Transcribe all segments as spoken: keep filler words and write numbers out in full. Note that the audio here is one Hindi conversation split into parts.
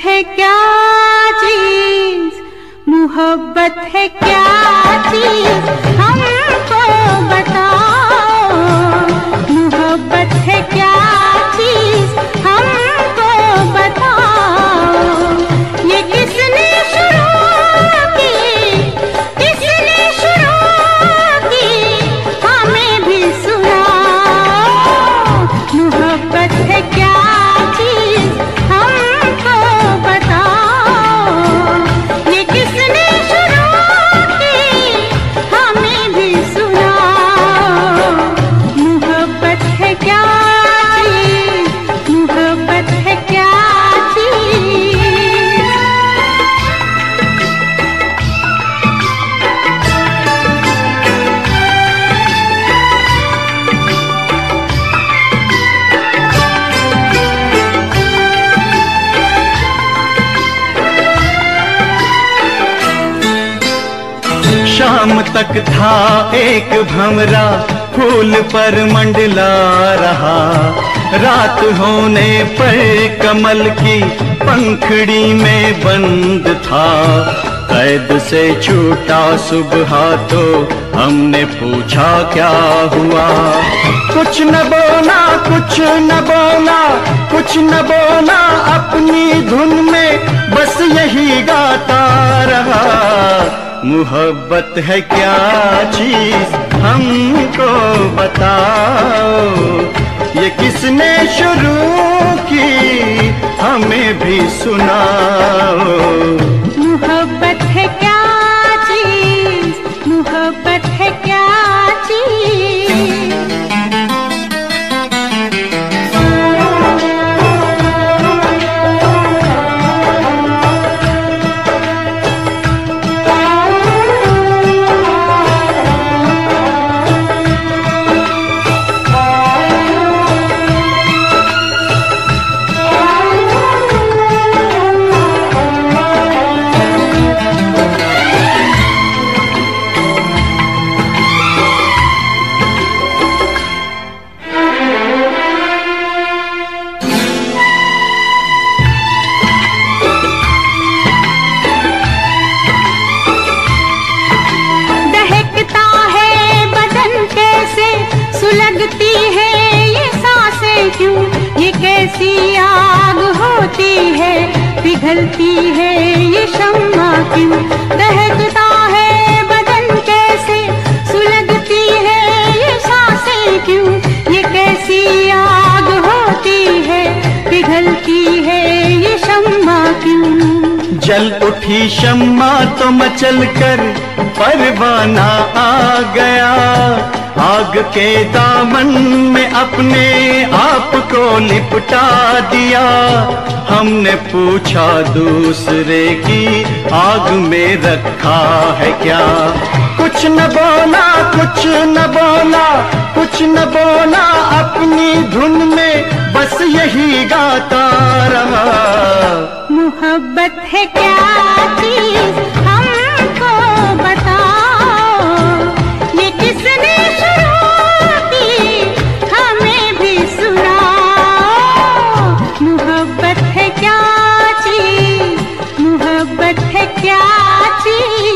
है क्या चीज, मोहब्बत है क्या चीज, हमको बताओ। मोहब्बत है क्या चीज, हमको बताओ। ये किसने शुरू की, किसने शुरू की, हमें भी सुनाओ। मोहब्बत है क्या चीज, हमको बताओ। ये किसने शुरू की, हमें भी सुनाओ। मोहब्बत है क्या चीज, मोहब्बत है क्या चीज। शाम तक था एक भंवरा फूल पर मंडला रहा, रात होने पर कमल की पंखड़ी में बंद था। कैद से छूटा सुबह तो हमने पूछा क्या हुआ। कुछ न बोला, कुछ न बोला, कुछ न बोला, अपनी धुन में बस यही गाता रहा। मोहब्बत है क्या चीज, हमको बताओ। ये किसने शुरू की, हमें भी सुनाओ। मोहब्बत है क्या चीज, मोहब्बत है क्या चीज। लगती है ये सांसें क्यों, ये कैसी आग होती है, पिघलती है ये शम्मा क्यों। दहकता है बदन कैसे, सुलगती है ये सांसें क्यों, ये कैसी आग होती है, पिघलती है ये शम्मा क्यों। जल उठी शम्मा तो मचल कर परवाना आ गया, आग के दामन में अपने आप को लिपटा दिया। हमने पूछा दूसरे की आग में रखा है क्या। कुछ न बोला, कुछ न बोला, कुछ न बोला, अपनी धुन में बस यही गाता रहा। मोहब्बत है क्या चीज, हमको बताओ। ये किसने शुरू की, हमें भी सुनाओ। मोहब्बत है क्या चीज, मोहब्बत है क्या चीज।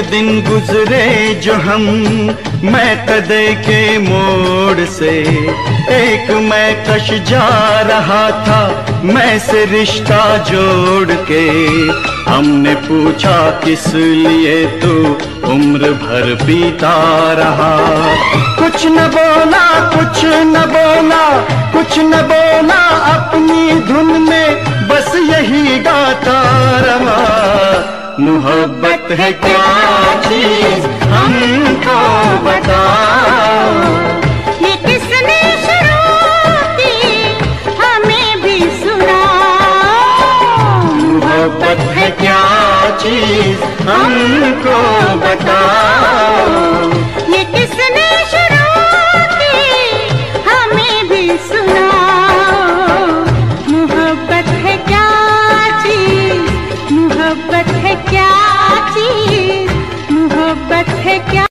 दिन गुजरे जो हम मैं कदे के मोड़ से, एक मैं कश जा रहा था मैं से रिश्ता जोड़ के। हमने पूछा किस लिए तू उम्र भर पीता रहा, कुछ न बोला कुछ न बोला कुछ न बोला, अपनी धुन में बस यही गाता रहा। मोहब्बत है क्या चीज हमको बताओ, ये किसने शुरू की हमें भी सुनाओ। मोहब्बत है क्या चीज हमको बताओ, ये किसने शुरू की हमें भी सुनाओ। मोहब्बत है क्या चीज, मोहब्बत है क्या चीज, मोहब्बत है क्या।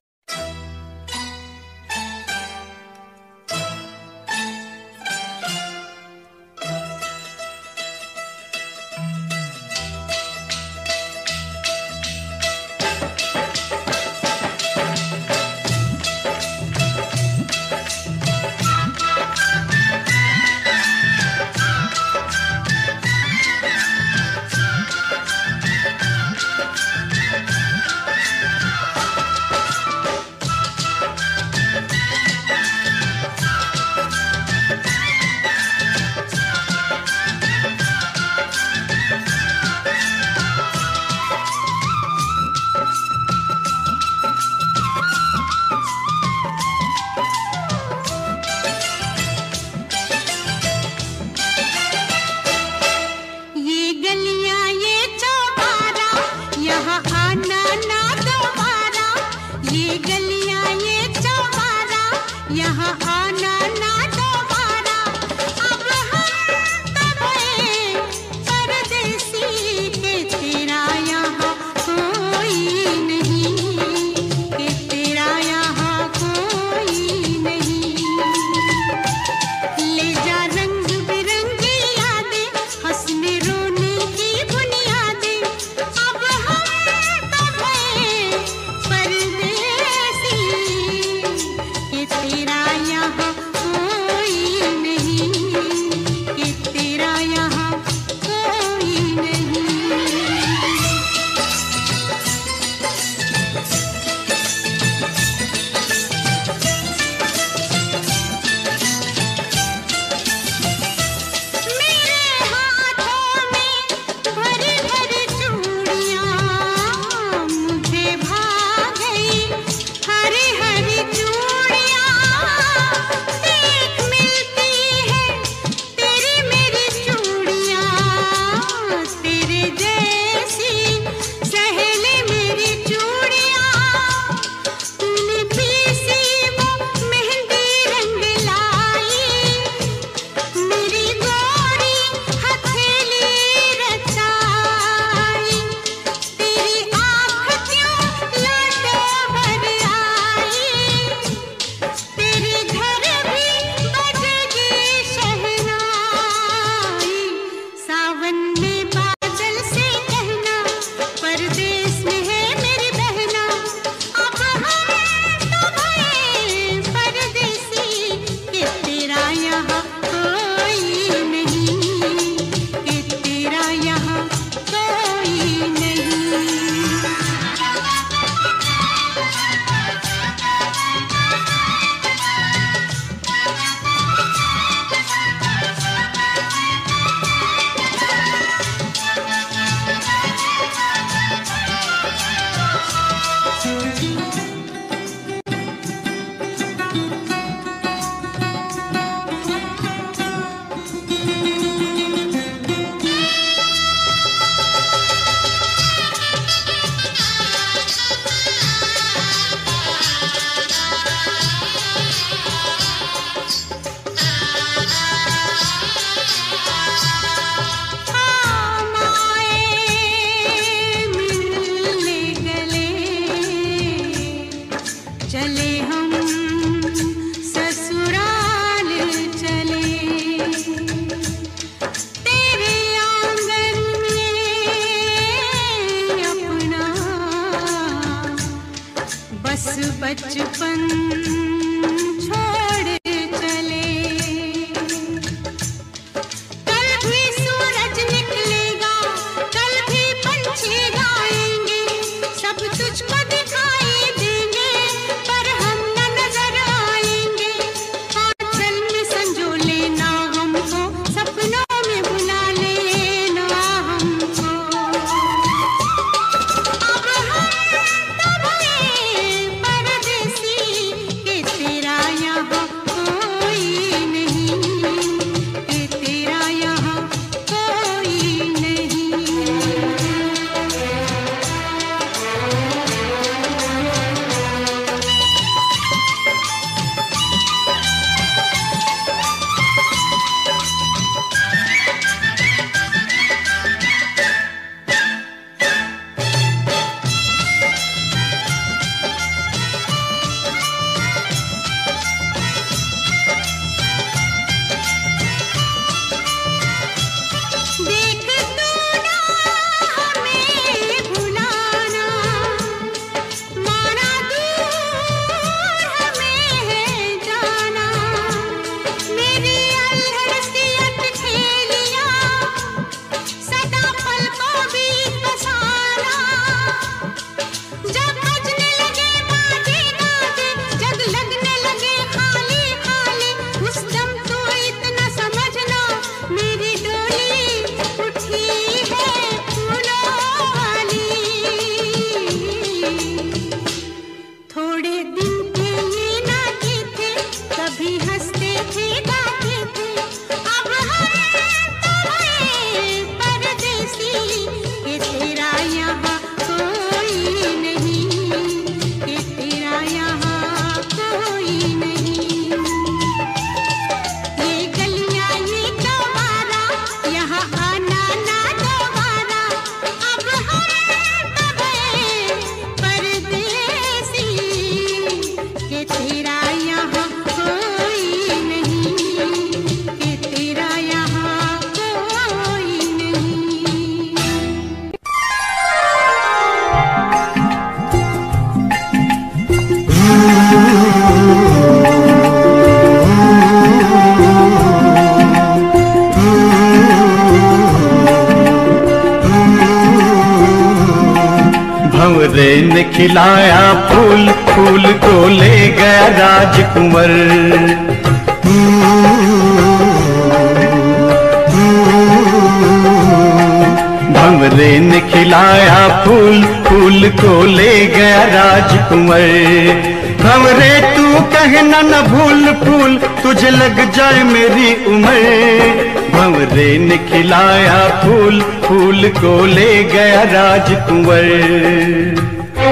बस बचपन छोड़ चले। कल भी सूरज निकलेगा, कल भी पंछी गाएंगे, सब तुझको दिखाई देंगे, पर हम न नजर आएंगे। आंचल में संजो लेना हमको, सपनों में बुला लेना हमको। अब हम तब आए परदेसी के तेरा यहाँ कोई नहीं, के तेरा यहाँ कोई नहीं। देख तू ना हमें भुलाना, माना दूर हमें है जाना। मेरी अल्हड़ सी अटखेलियाँ सदा पलकों बीच बसाना। जब बजने लगे बाजे गाजे, जग लगने लगे खाली खाली, उस दम तो इतना समझना मेरी डोली उठी है फूलों वाली। थोड़े दिन के ये नाते थे, कभी हंसते थे गाते थे। अब हम तो हैं परदेसी के तेरा यहाँ कोई नहीं, के तेरा यहाँ कोई नहीं। ये गलियाँ ये दोबारा यहाँ आना ना दोबारा। अब हम तब हैं परदेसी के तेरा यहाँ कोई नहीं, के तेरा यहाँ कोई नहीं। भंवरे ने खिलाया फूल, फूल को ले गया राजकुंवर। भंवरे ने खिलाया फूल, फूल को ले गया राजकुंवर। भंवरे तू कहना न भूल फूल, तुझे लग जाए मेरी उम्र। भंवरे ने खिलाया फूल, फूल को ले गया राजकुंवर।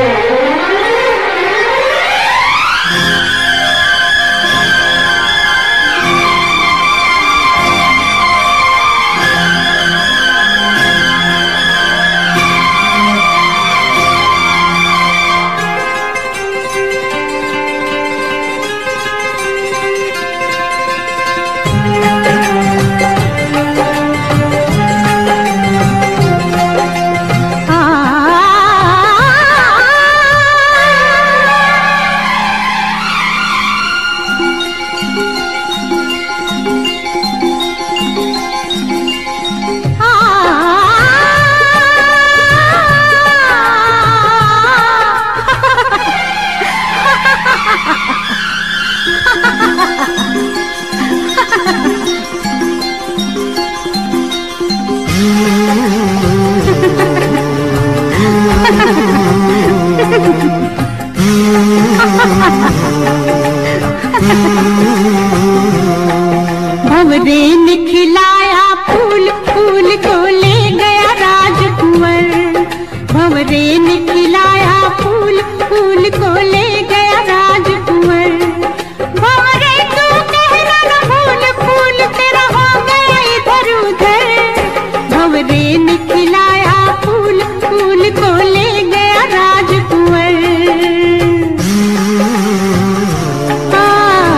भंवरे ने खिलाया फूल, फूल को ले गया राजकुंवर। भंवरे ने खिलाया फूल, फूल को ले गया राजकुंवर। भंवरे तू कहना न भूल फूल, तेरा हो गया इधर उधर। भंवरे ने खिलाया फूल, फूल को ले गया राजकुंवर।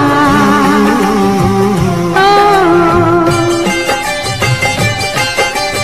आ, ओ,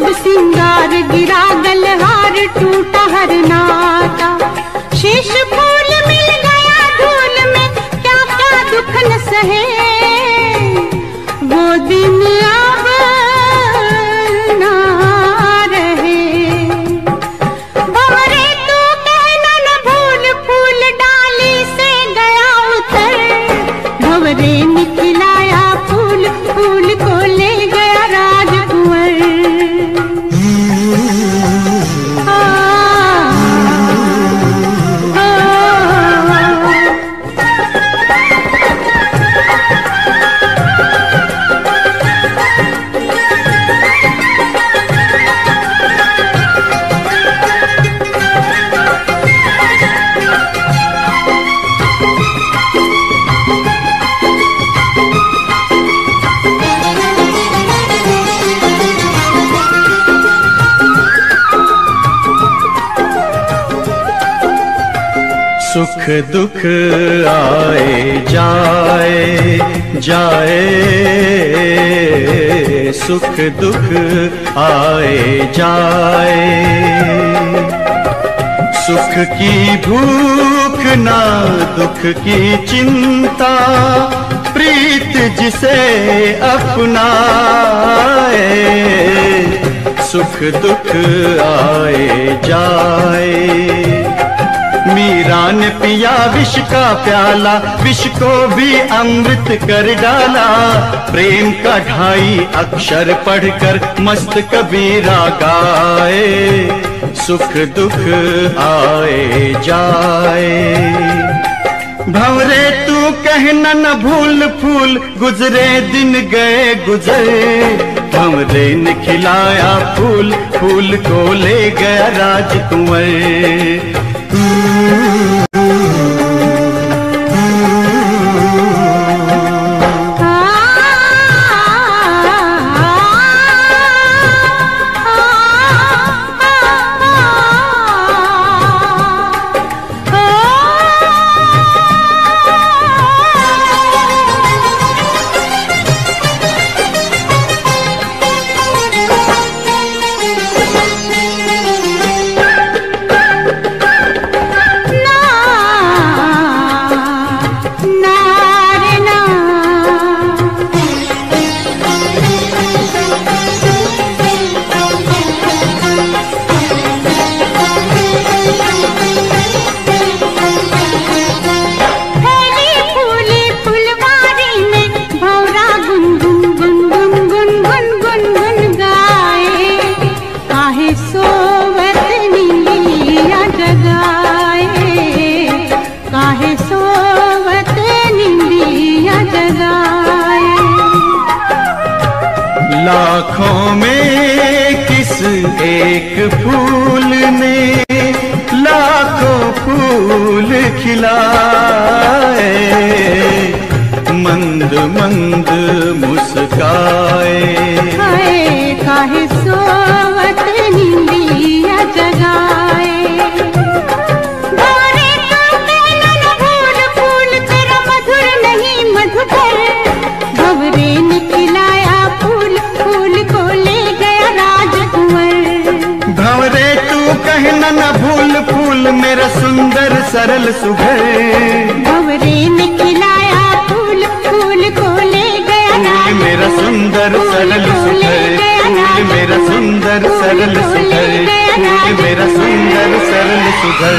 सब सिंगार गिरा गलहार टूटा हर नाता। शीश फूल मिल गया धूल में क्या क्या दुख न सहे, वो दिन अब ना रहे। भंवरे तू कहना न भूल फूल डाली से गया उतर, भंवरे निकलाया फूल फूल को ले गया राजकुंवर। सुख दुख आए जाए जाए, सुख दुख आए जाए, सुख की भूख ना दुख की चिंता, प्रीत जिसे अपनाए। सुख दुख आए जाए। मीरा ने पिया विष का प्याला, विष को भी अमृत कर डाला। प्रेम का ढाई अक्षर पढ़कर मस्त कबीरा गाए। सुख दुख आए जाए। भंवरे तू कहना न भूल फूल, गुजरे दिन गए गुजर। भंवरे ने खिलाया फूल, फूल को ले गया राजकुंवर। लाखों में किस एक फूल ने लाखों फूल खिलाए। मंद मंद मुस्काए, हाय काहे सोवत निंदिया जगाए। भंवरे तू कहना न भूल फूल, तेरा मधुर नहीं मधुकर। भंवरे ने खिलाया फूल, फूल को ले गया राजकुंवर। भंवरे तू कहना न भूल फूल, मेरा सुंदर सरल सुघर। भंवरे ने खिलाया फूल, फूल को ले गया राजकुंवर। मेरा सुंदर सरल सुघर, फूल मेरा सुंदर सरल सुघर, फूल मेरा सुंदर सरल सुघर।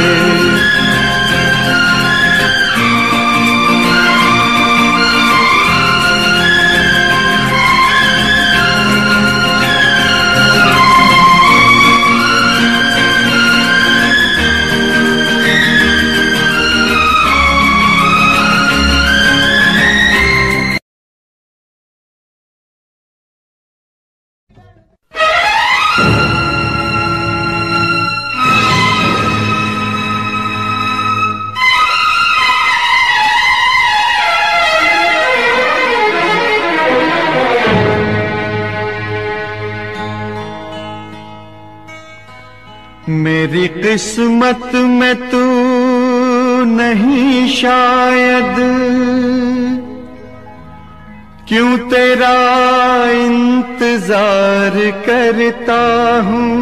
मेरी किस्मत में तू नहीं शायद, क्यों तेरा इंतजार करता हूँ,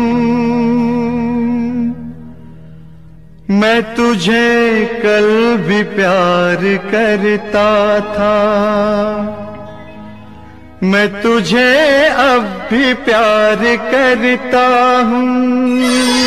मैं तुझे कल भी प्यार करता था, मैं तुझे अब भी प्यार करता हूँ।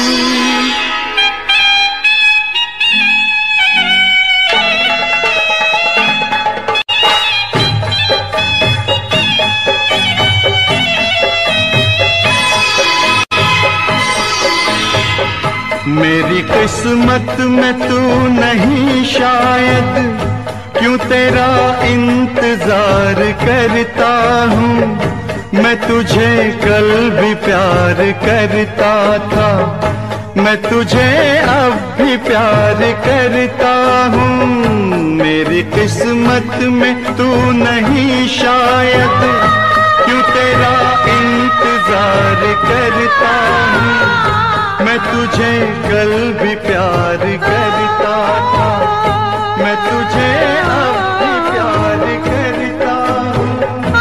मेरी किस्मत में तू नहीं शायद, क्यों तेरा इंतजार करता हूँ, मैं तुझे कल भी प्यार करता था, मैं तुझे अब भी प्यार करता हूँ। मेरी किस्मत में तू नहीं शायद, क्यों तेरा इंतजार करता हूँ, मैं तुझे कल भी प्यार करता था, मैं तुझे अब भी प्यार करता हूँ।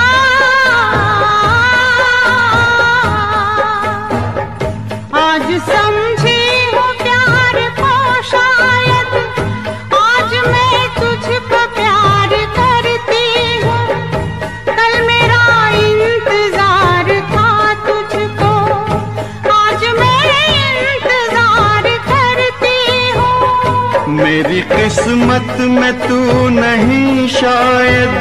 आज समझी हूँ प्यार को शायद, आज मैं तुझको प्यार करती हूँ, कल मेरा इंतजार था तुझको, आज मैं मेरी किस्मत में तू नहीं शायद।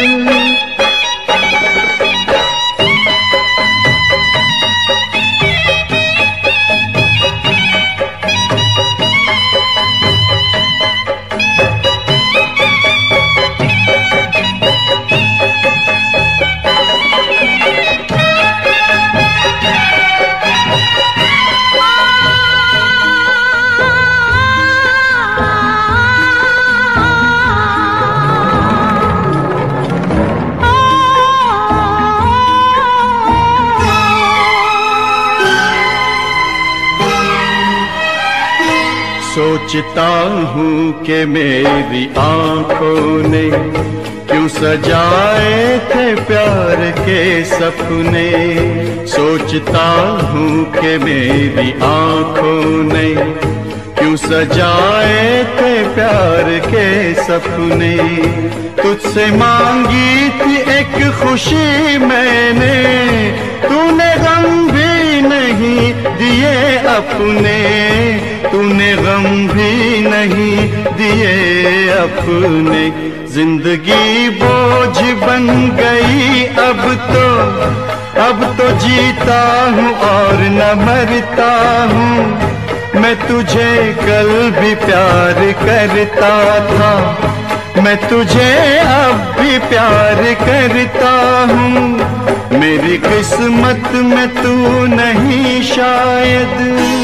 सोचता हूँ कि मेरी आँखों ने क्यों सजाए थे प्यार के सपने, सोचता हूँ कि मेरी आँखों ने क्यों सजाए थे प्यार के सपने। तुझसे मांगी थी एक खुशी मैंने, तूने गम भी नहीं दिए अपने, तूने गम भी नहीं दिए अपने। जिंदगी बोझ बन गई अब तो, अब तो जीता हूँ और न मरता हूँ। मैं तुझे कल भी प्यार करता था, मैं तुझे अब भी प्यार करता हूँ। मेरी किस्मत में तू नहीं शायद।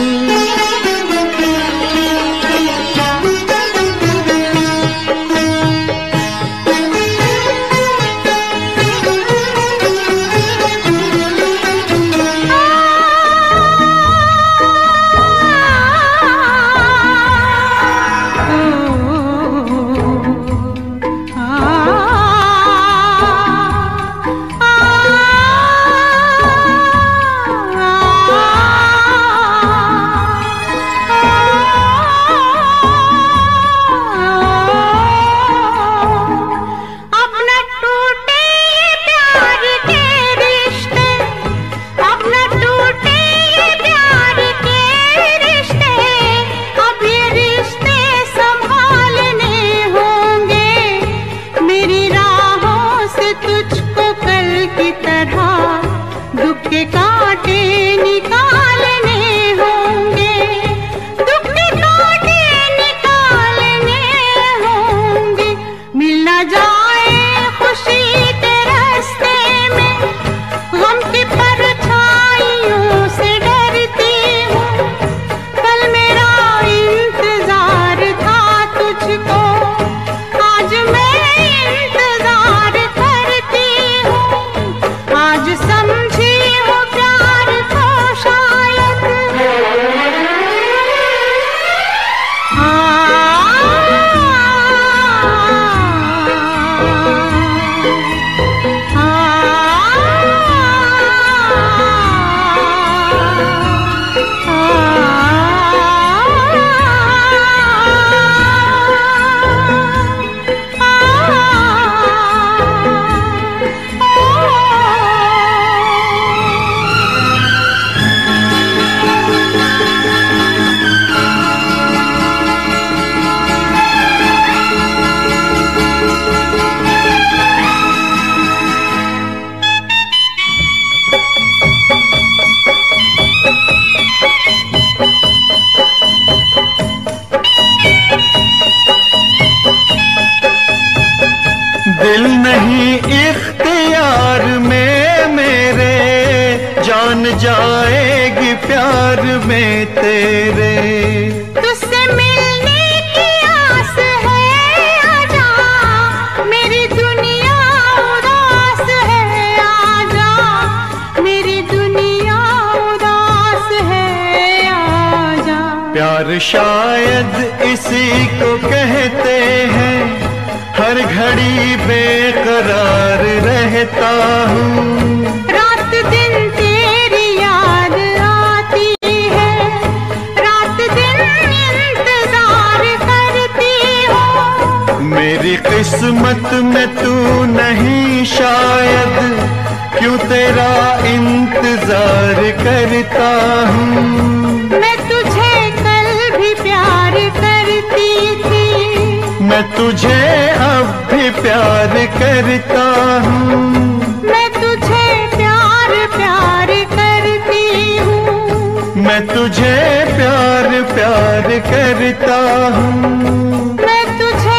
दिल नहीं इख्तियार में मेरे, जान जाएगी प्यार में तेरे। तुझसे मिलने की आस है, आजा मेरी दुनिया उदास है, आजा मेरी दुनिया उदास है, आजा। प्यार शायद इसी को कहते हैं, हर घड़ी बेकरार रहता हूँ। रात दिन तेरी याद आती है, रात दिन इंतजार करती हूँ। मेरी किस्मत में तू नहीं शायद, क्यों तेरा इंतजार करता हूँ। मैं तुझे कल भी प्यार करती थी, मैं तुझे अब भी प्यार करता हूँ। मैं तुझे प्यार प्यार करती हूँ, मैं तुझे प्यार प्यार करता हूँ। मैं तुझे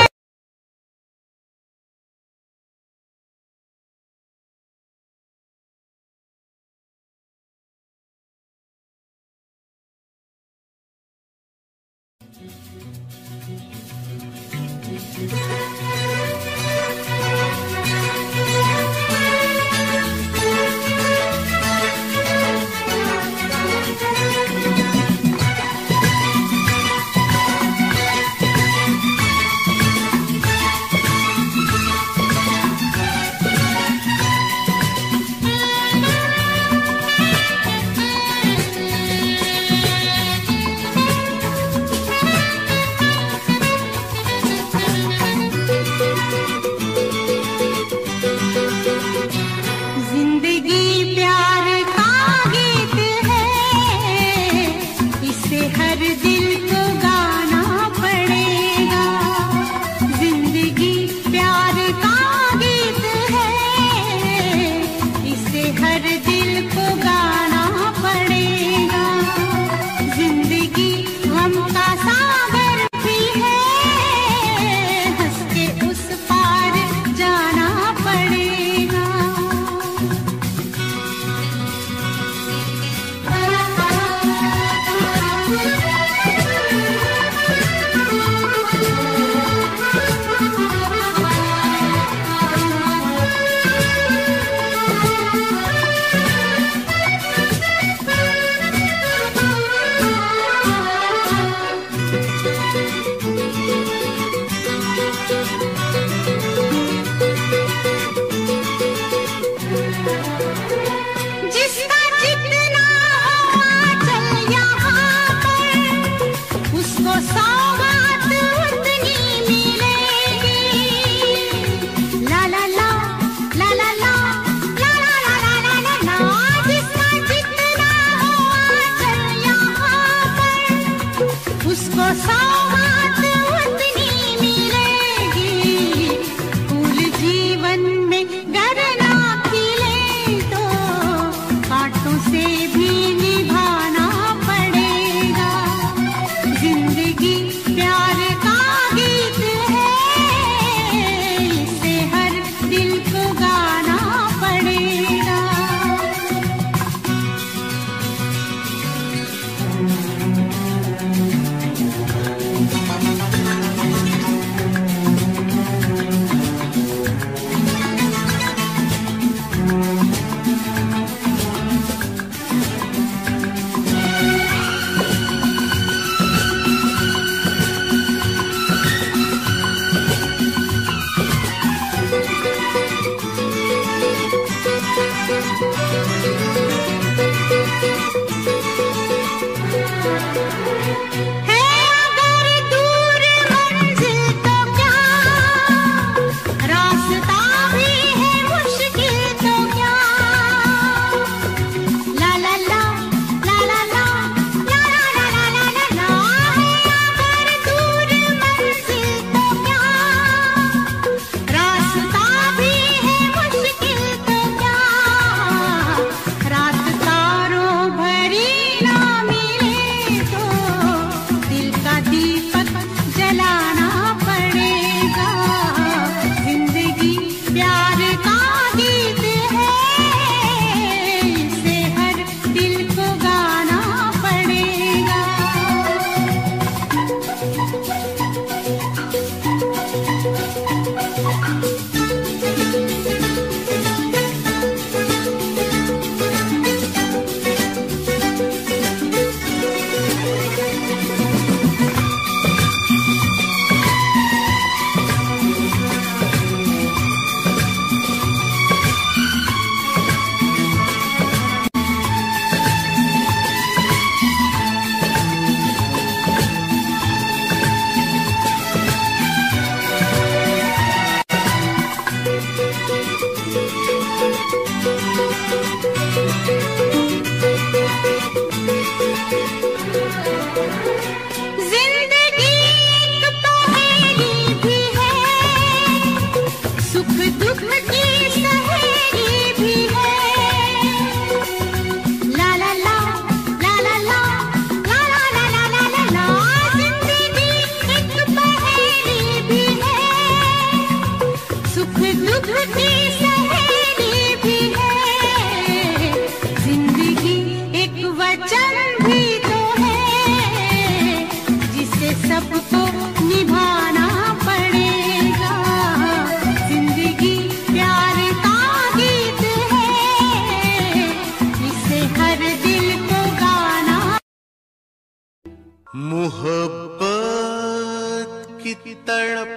मोहब्बत की तड़प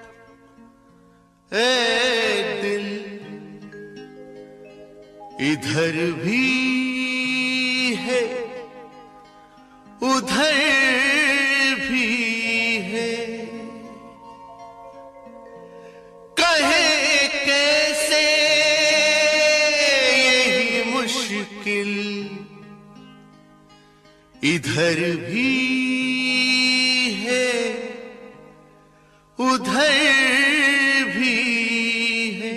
ए दिल इधर भी है उधर भी है, कहे कैसे यही मुश्किल इधर भी है उधर भी है।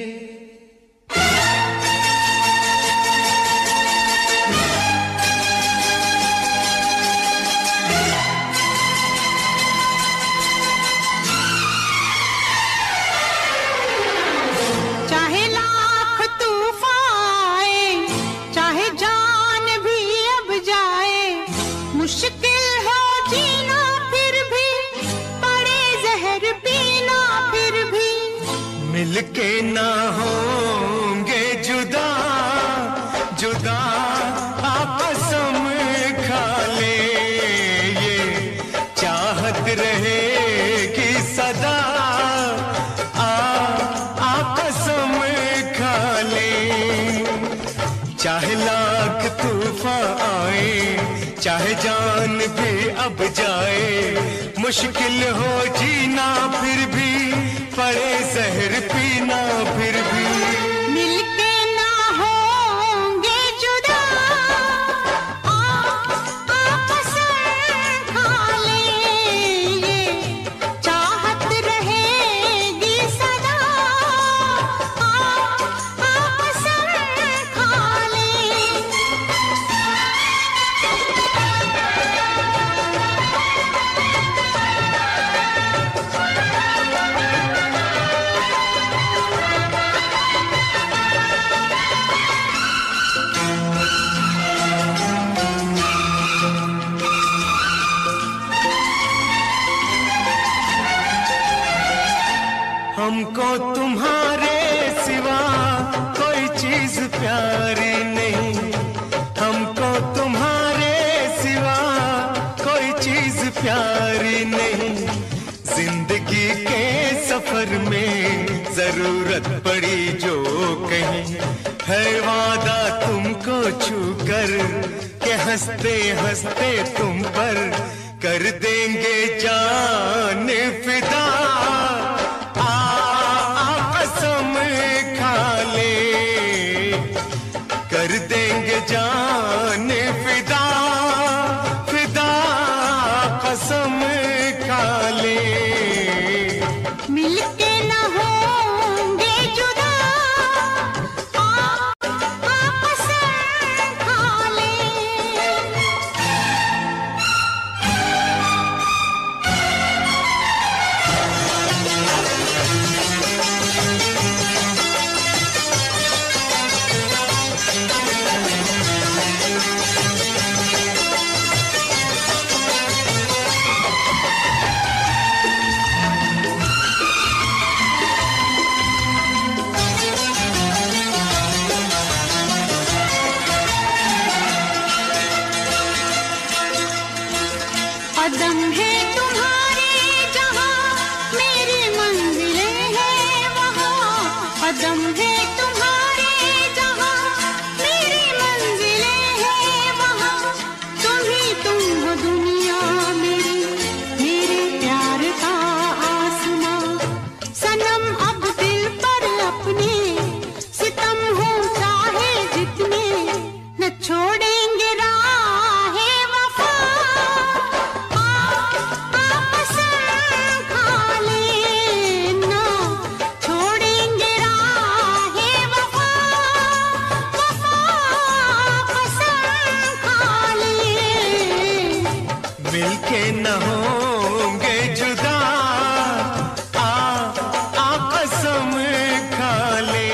चाहे लाख तूफान आए, चाहे जान भी अब जाए, मुश्किल हो जीना फिर भी, पड़े जहर पीना फिर भी, मिलके ना होंगे जुदा जुदा आपस में खा ले, ये चाहत रहेगी सदा आ आपस में खा ले। चाहे लाख तूफान आए, चाहे जान भी अब जाए, मुश्किल हो जीना फिर भी, पड़े जहर पीना फिर भी, मिलके ना होंगे जुदा आ आपस में खा ले, ये चाहत रहेगी सदा आ आपस में खा ले। हमको तुम्हारे सिवा कोई चीज प्यारी नहीं, हमको तुम्हारे सिवा कोई चीज प्यारी नहीं। जिंदगी के सफर में जरूरत पड़ी जो कहीं, है वादा तुमको छू कर के हंसते हंसते तुम पर कर देंगे जान फिदा, कर देंगे जान फिदा फिदा कसम खा ले। मिलके ना होंगे जुदा आ आपस में खा ले। कदम है तुम्हारे जहाँ मेरी मंजिलें हैं वहाँ, कदम है तुम्हारे जहाँ मेरी मंजिलें हैं वहाँ, तुम ही तुम हो दुनिया मेरी, मेरे प्यार का आसमां। सनम अब दिल पर अपने सितम हो चाहे जितने, न छोड़ेंगे राहे वफा आपस में खा ले, ना छोड़ेंगे राहे वफा वफा आपस में खा ले। मिलके न होंगे जुदा आ आ कसम खा ले।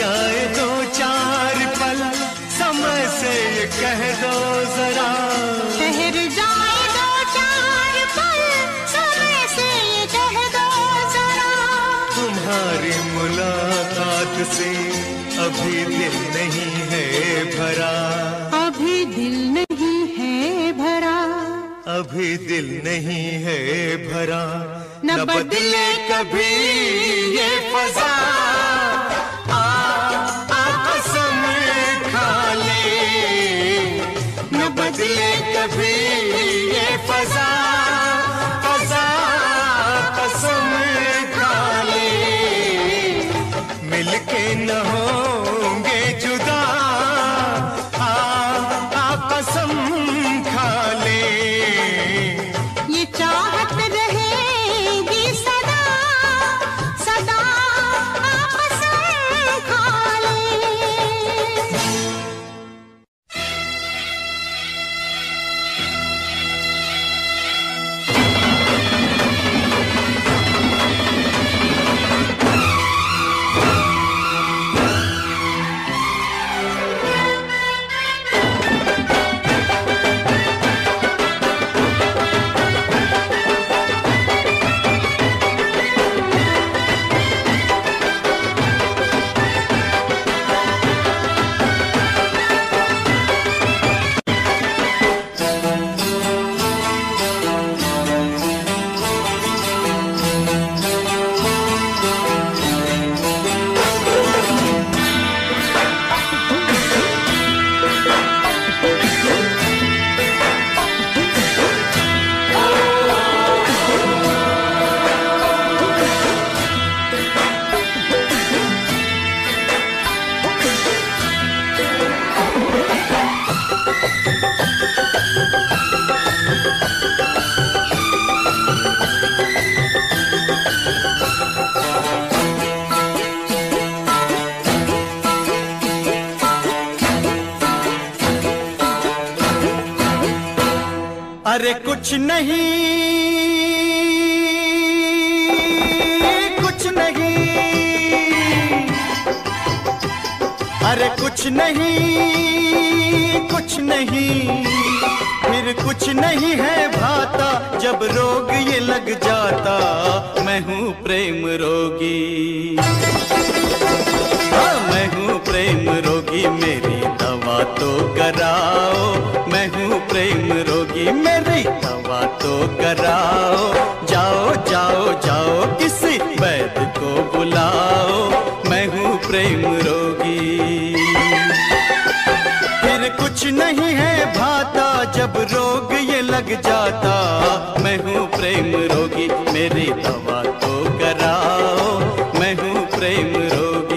जाए दो चार पल, समय से ये कह दो जरा। ठहर जाए दो चार पल, समय से ये कह दो जरा। तुम्हारी मुलाकात से अभी दिल नहीं है भरा, अभी दिल नहीं है भरा, अभी दिल नहीं है भरा। न बदले कभी ये फजा, आ, आ कसम खा ले। न बदले कभी ये फजा, फजा कसम खा ले। मिलके न होंगे जुदा, आ, आ कसम खा ले। ये चाहत रहेगी सदा, सदा आपस में खा ले। अरे कुछ नहीं, कुछ नहीं, अरे कुछ नहीं, कुछ नहीं, फिर कुछ नहीं है भाता जब रोग ये लग जाता। मैं हूँ प्रेम रोगी, हाँ मैं हूँ प्रेम रोगी, मेरी दवा तो कराओ। मैं हूँ प्रेम रोगी, मेरी दवा तो कराओ। जाओ जाओ जाओ किसी वैद्य को बुलाओ। मैं हूँ प्रेम रोगी, फिर कुछ नहीं है भाता जब रोग ये लग जाता। मैं हूँ प्रेम रोगी, मेरी दवा तो कराओ। मैं हूँ प्रेम रोगी।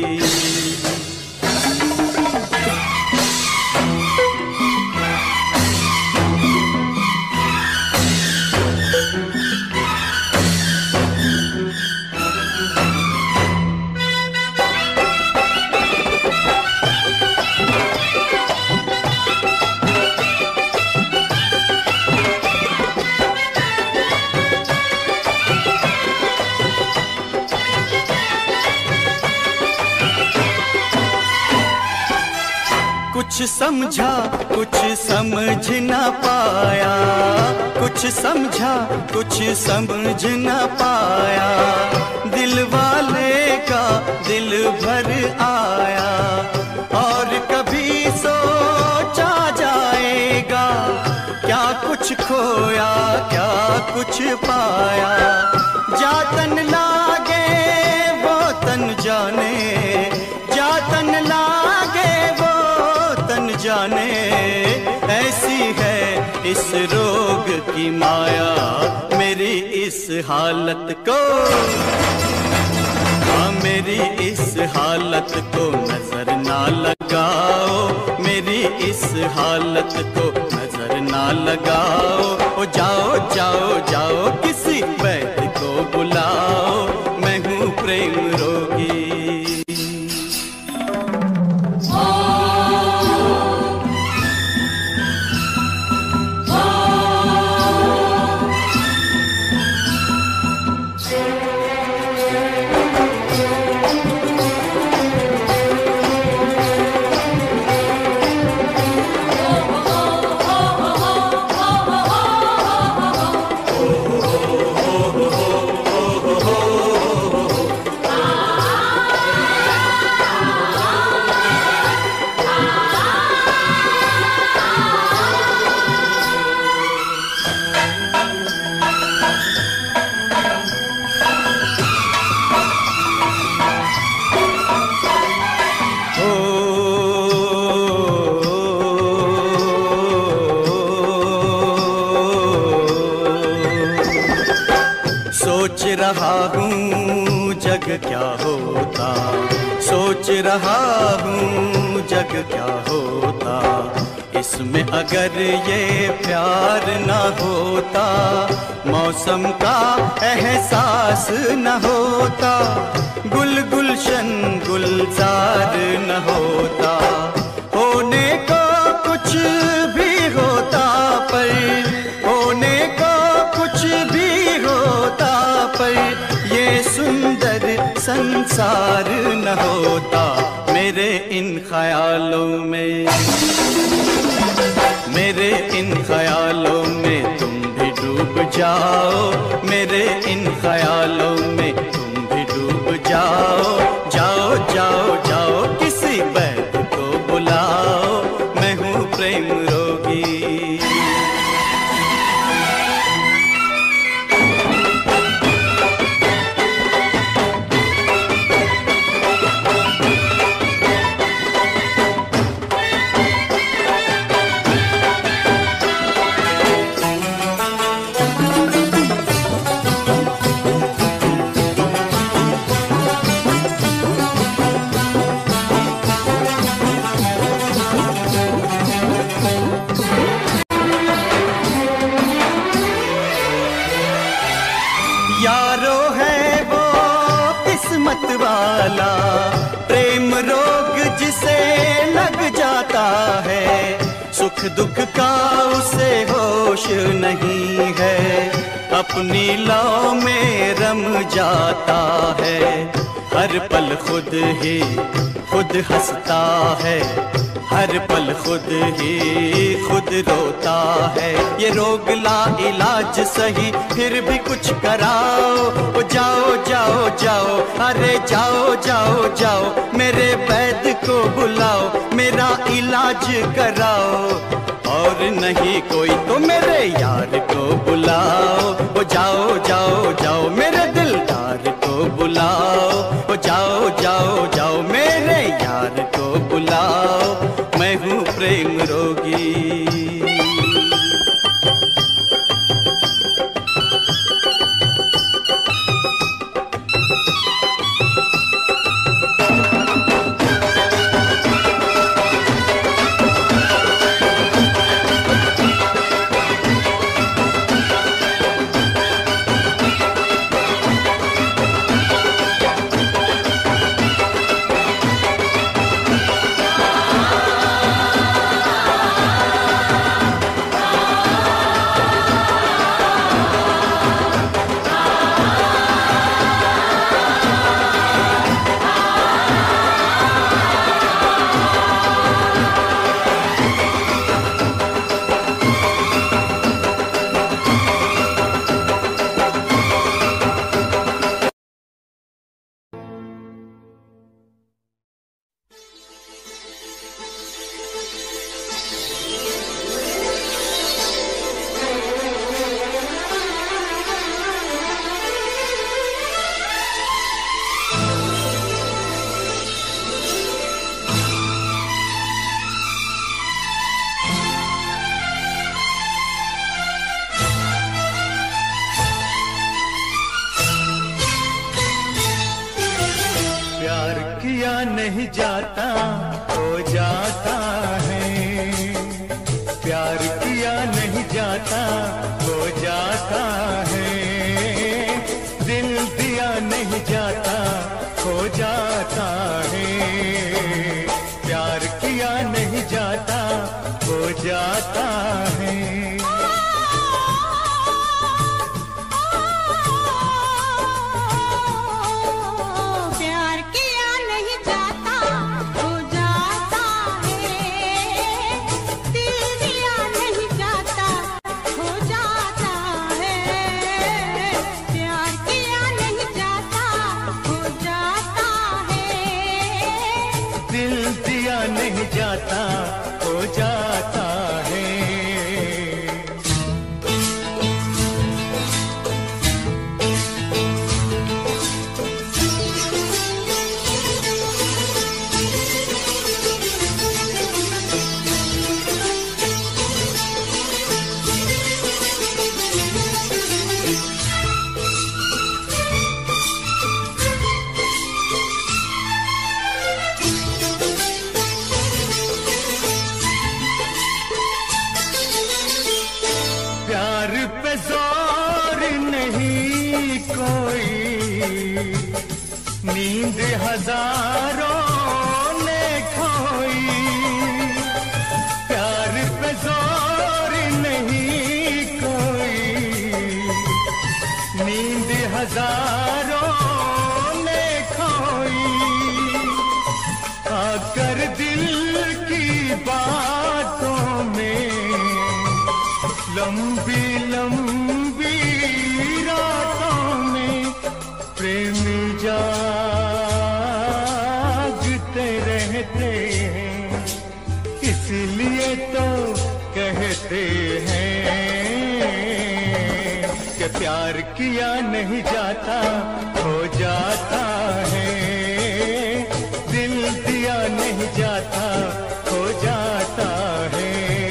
कुछ समझा कुछ समझ ना पाया, कुछ समझा कुछ समझ ना पाया। दिल वाले का दिल भर आया, और कभी सोचा जाएगा क्या कुछ खोया क्या कुछ पाया। जातन लागे वो तन जाने, जातन लागे वो तन जाने। ऐसी है इस रोग की माया, मेरी इस हालत को, हाँ मेरी इस हालत को नजर ना लगाओ। मेरी इस हालत को नजर ना लगाओ। ओ जाओ जाओ जाओ किसी वैद्य को बुलाओ। मैं हूँ प्रेम रोगी। जग क्या होता, सोच रहा हूँ जग क्या होता। इसमें अगर ये प्यार न होता, मौसम का एहसास न होता, गुल गुलशन गुलजार न होता। होने को कुछ भी होता पर, होने को कुछ भी होता पर, ये सुंदर संसार न होता। मेरे इन ख्यालों में, मेरे इन ख्यालों में तुम भी डूब जाओ, मेरे इन ख्यालों में तुम भी डूब जाओ। जाओ जाओ जाओ किसी वैद्य को बुलाओ, मैं हूँ प्रेम रोगी। वाला प्रेम रोग जिसे लग जाता है, सुख दुख का उसे होश नहीं है, अपनी लौ में रम जाता है। हर पल खुद ही खुद हंसता है, हर पल खुद ही खुद रोता है। ये रोग ला इलाज सही फिर भी कुछ कराओ, ओ जाओ जाओ जाओ, अरे जाओ जाओ जाओ, मेरे वैद्य को बुलाओ, मेरा इलाज कराओ। और नहीं कोई तो मेरे यार को बुलाओ, ओ जाओ जाओ जाओ, मेरे दिलदार को बुलाओ, ओ जाओ जाओ जाओ, मेरे यार को बुलाओ, मैं हूँ प्रेम रोगी। नहीं जाता हो जाता है, प्यार किया नहीं जाता हो जाता है, दिल दिया नहीं जाता हो जाता है, प्यार किया नहीं जाता हो जाता है। नहीं जाता हो जाता है। नींद हजारों ने खोई, प्यार पे जोर नहीं कोई। नींद हजारों ने खोई, आकर दिल की बातों में लंबी लंबी रातों में प्रेमी जागते रहते हैं, इसलिए तो कहते हैं कि प्यार किया नहीं जाता हो जाता है, दिल दिया नहीं जाता हो जाता है।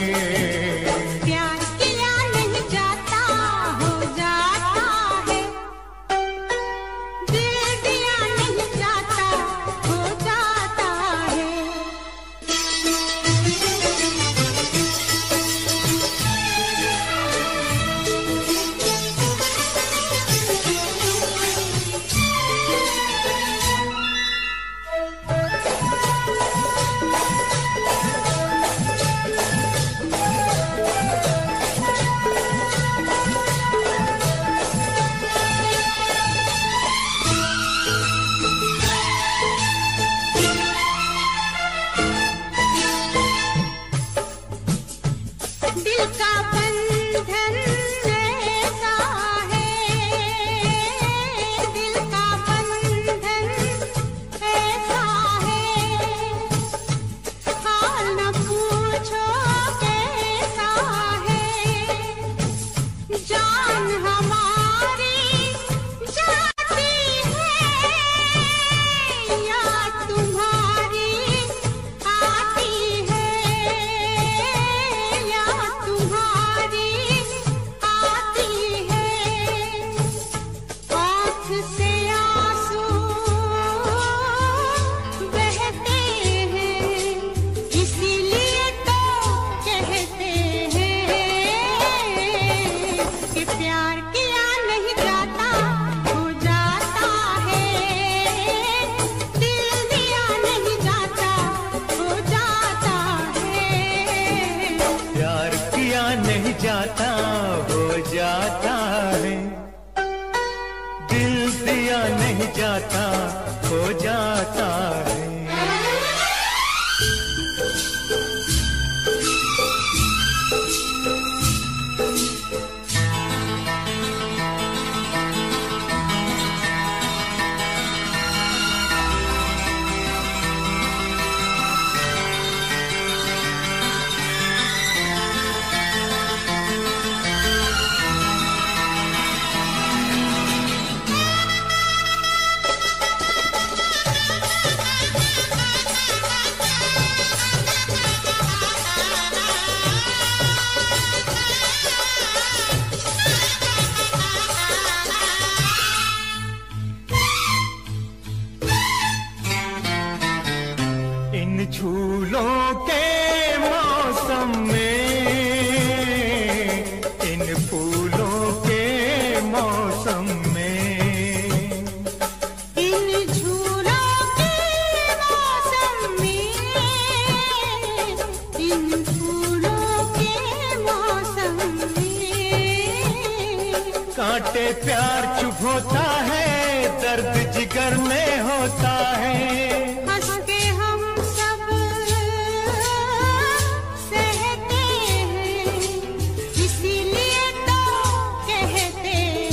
कांटे प्यार चुप होता है, दर्द जिगर में होता है। हंस के हम सब सहते हैं, इसीलिए तो कहते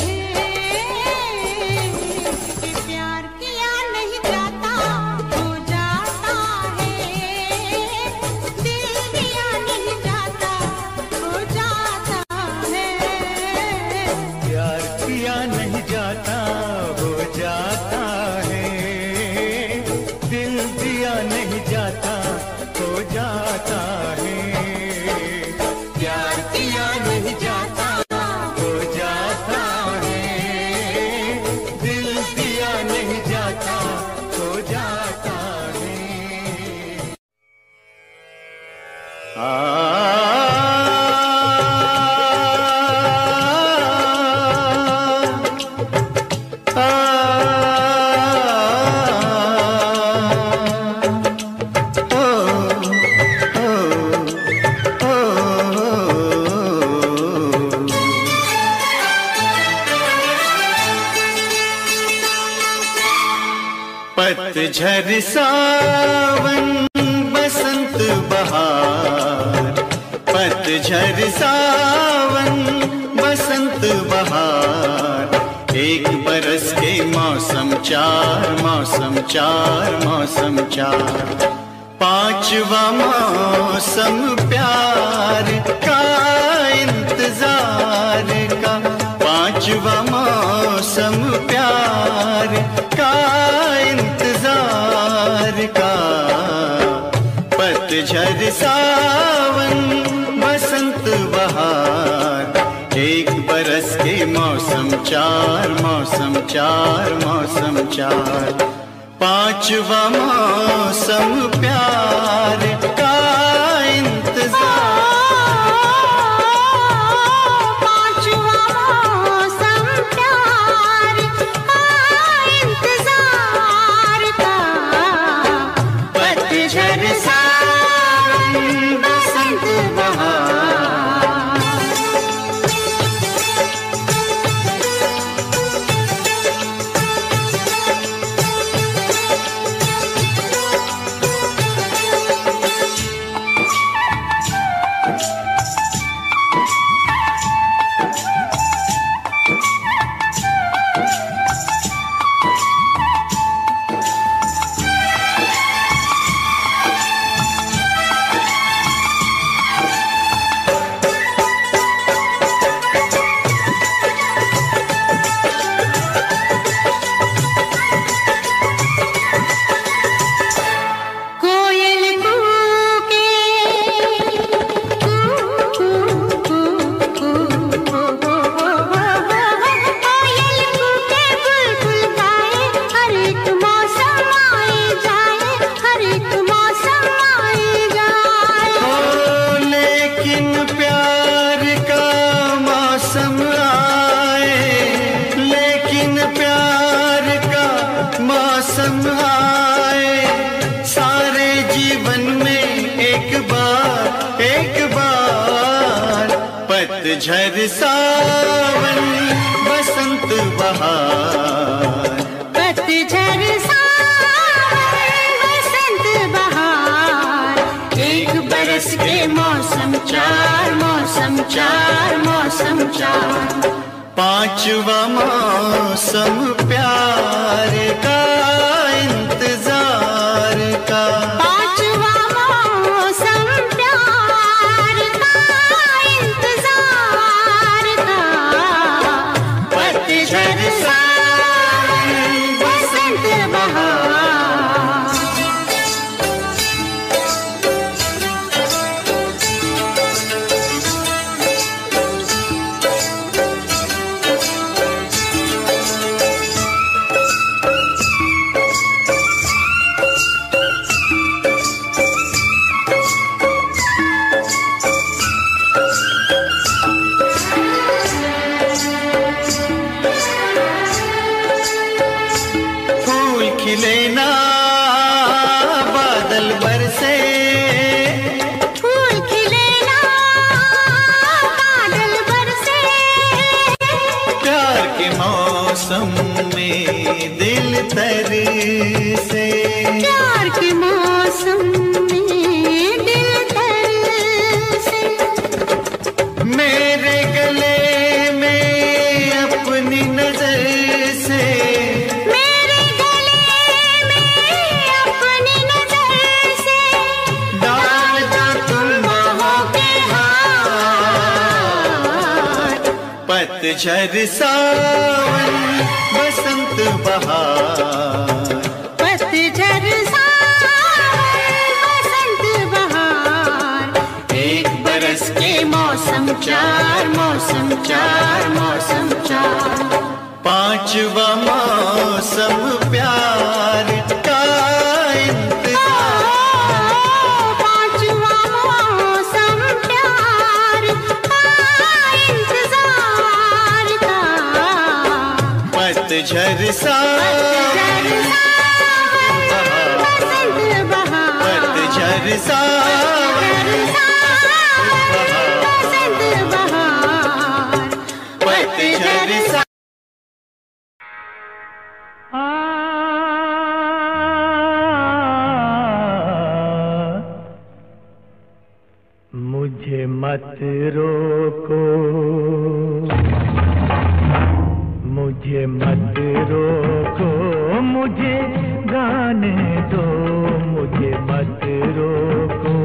हैं कि प्यार किया नहीं जाता हो जाता है, दिल दिया नहीं जाता हो जाता है। प्यार किया नहीं जाता हो जाता है, दिल दिया नहीं जाता हो जाता है। प्यार किया नहीं जाता हो जाता है, दिल दिया नहीं जाता हो जाता है। आ पतझड़ सावन बसंत बहार, पतझड़ सावन बसंत बहार, एक बरस के मौसम चार, मौसम चार, मौसम चार। पांचवा मौसम प्यार का इंतजार का, पांचवा मौसम प्यार का इंतजार का। पतझड़ सावन बसंत बहार, एक बरस के मौसम चार, मौसम चार, मौसम चार। पांचवा मौसम प्यार का इंतजार, पांचवा मौसम प्यार का इंतजार का। पतझड़ सावन बसंत बहार। पतझड़ सावन बसंत बहार, पतझड़ सावन बसंत बहार, एक बरस के मौसम चार, मौसम चार, मौसम चार। पांचवा मौसम प्यार का इंतजार का, पांचवा मौसम प्यार का इंतजार का। पतझड़ सावन बसंत बहार। खिले ना बादल बरसे, फूल खिले ना बादल बरसे, प्यार के मौसम में दिल तरसे, प्यार के मौसम में दिल तरसे। मेरे गले में अपनी नजर से, पतझड़ सावन बसंत बहार, पतझड़ सावन बसंत बहार, एक बरस के मौसम चार, मौसम चार, मौसम चार। पांचवा मौसम प्यार का इंतजार, पांचवा मौसम प्यार का इंतजार का। पतझड़ सावन बसंत बहार, पतझड़ सावन बसंत बहार, पतझड़। आ मत रोको, मुझे मत रोको, मुझे गाने दो, मुझे मत रोको,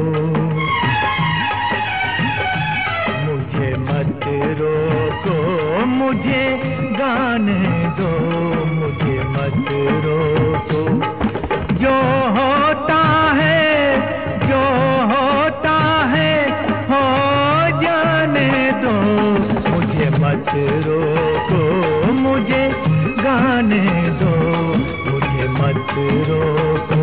मुझे मत रोको, मुझे गाने दो, मुझे मत रोको। जो होता है, जो होता है हो जाने दो, मुझे मत रोको, मुझे गाने दो, मुझे मत रोको।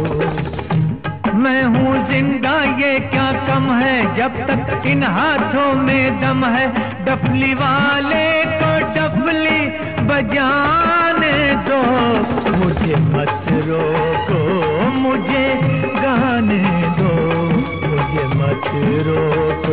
मैं हूँ जिंदा ये क्या कम है, जब तक इन हाथों में दम है। डफली वाले को डफली बजाने दो, मुझे मत रोको, मुझे गाने दो, मुझे मत रोको।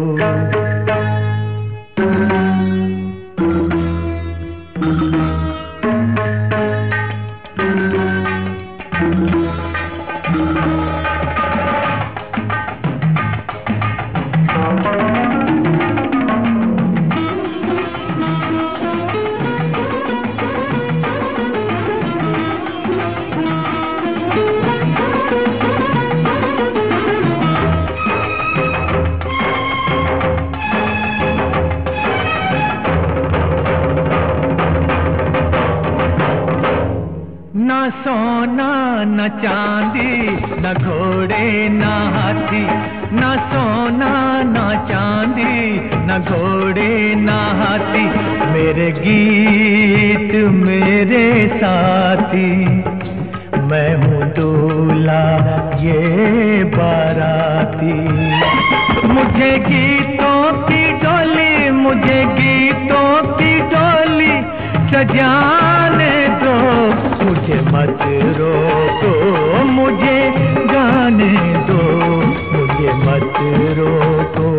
न सोना न चांदी, न घोड़े न हाथी, न सोना न चांदी, न घोड़े न हाथी, मेरे गीत मेरे साथी। मैं हूँ दूल्हा ये बाराती, मुझे गीतों की डोली, मुझे गीतों की डोली सजाने दो, मुझे मत रोको, मुझे गाने दो, मुझे मत रोको।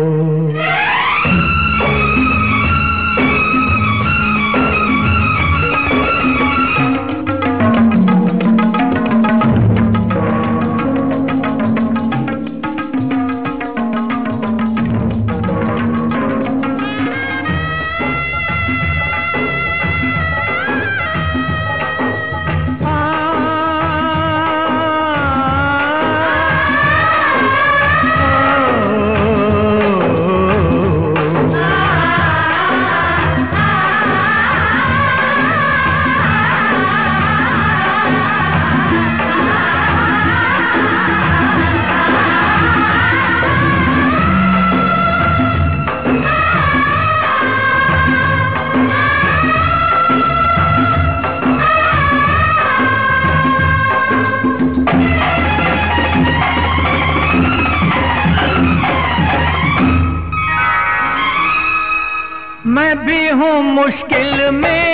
मैं भी हूँ मुश्किल में,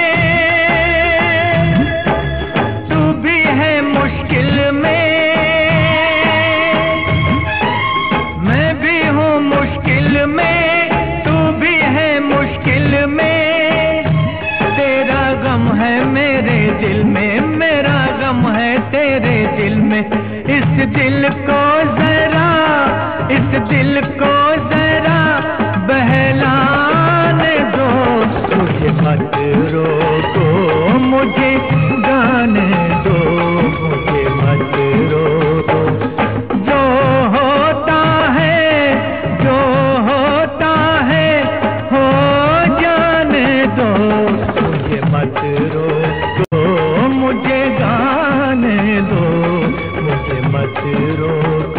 तू भी है मुश्किल में, मैं भी हूँ मुश्किल में, तू भी है मुश्किल में। तेरा गम है मेरे दिल में, मेरा गम है तेरे दिल में। इस दिल को जरा, इस दिल को जरा बहलाने दो, मुझे मत रोको, मुझे गाने दो, मुझे मत रोको। जो होता है, जो होता है हो जाने दो, मुझे मत रोको, मुझे गाने दो, मुझे मत रोको।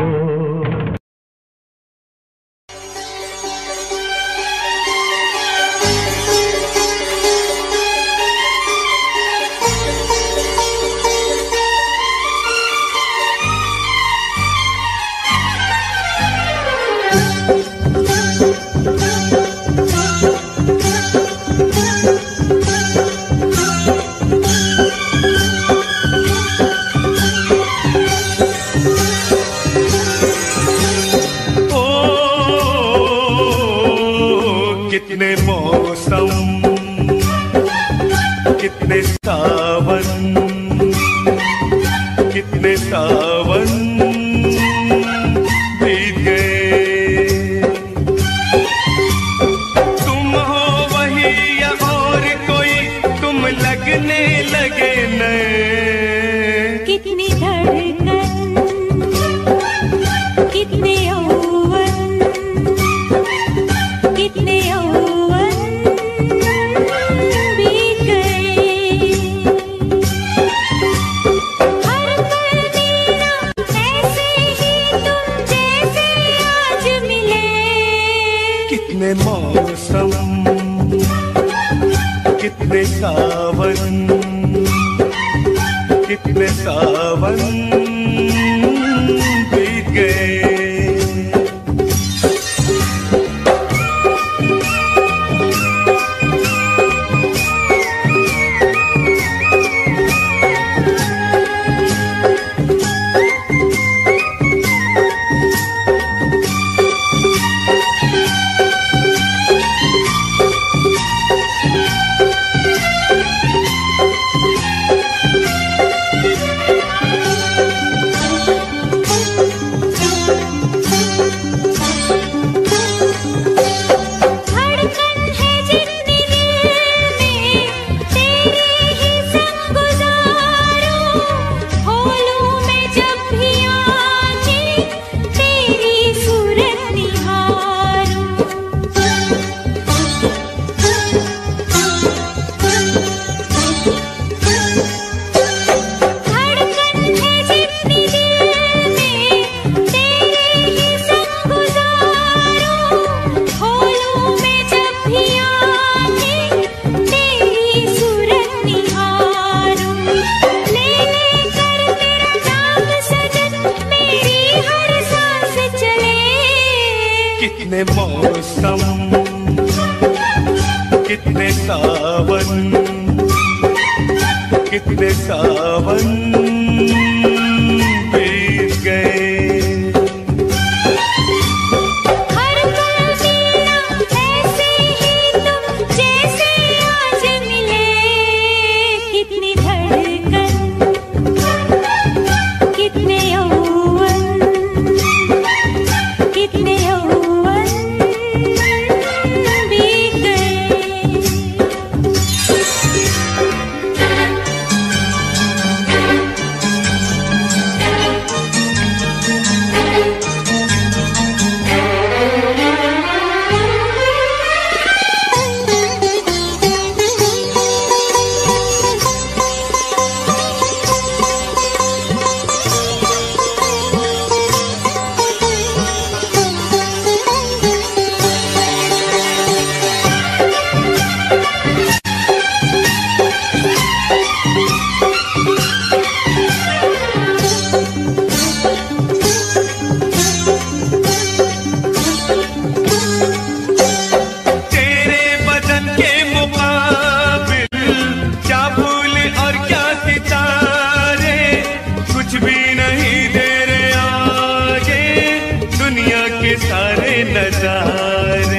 कितने मौसम, कितने सावन, कितने सावन बीत गए। कितने मौसम, कितने सावन, कितने सावन बीत गए। कितने मौसम, कितने सावन, कितने सावन बीत गए। हर पल मिला ऐसे ही तुम जैसे आज मिले। कितनी धड़कन, कितने यौवन, कितने यौवन बीत गए। सारे नजारे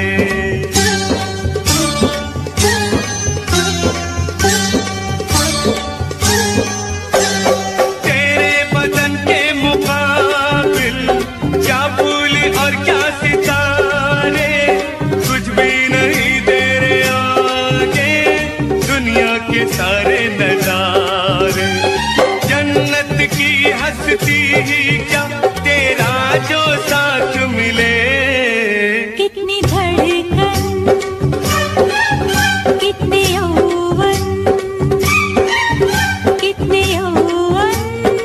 तेरे बदन के मुकाबिल, क्या फूल और क्या सितारे, कुछ भी नहीं तेरे आगे दुनिया के सारे नजारे। जन्नत की हस्ती क्या तेरा जो साथ मिले। कितनी धड़कन, कितने यौवन, कितने यौवन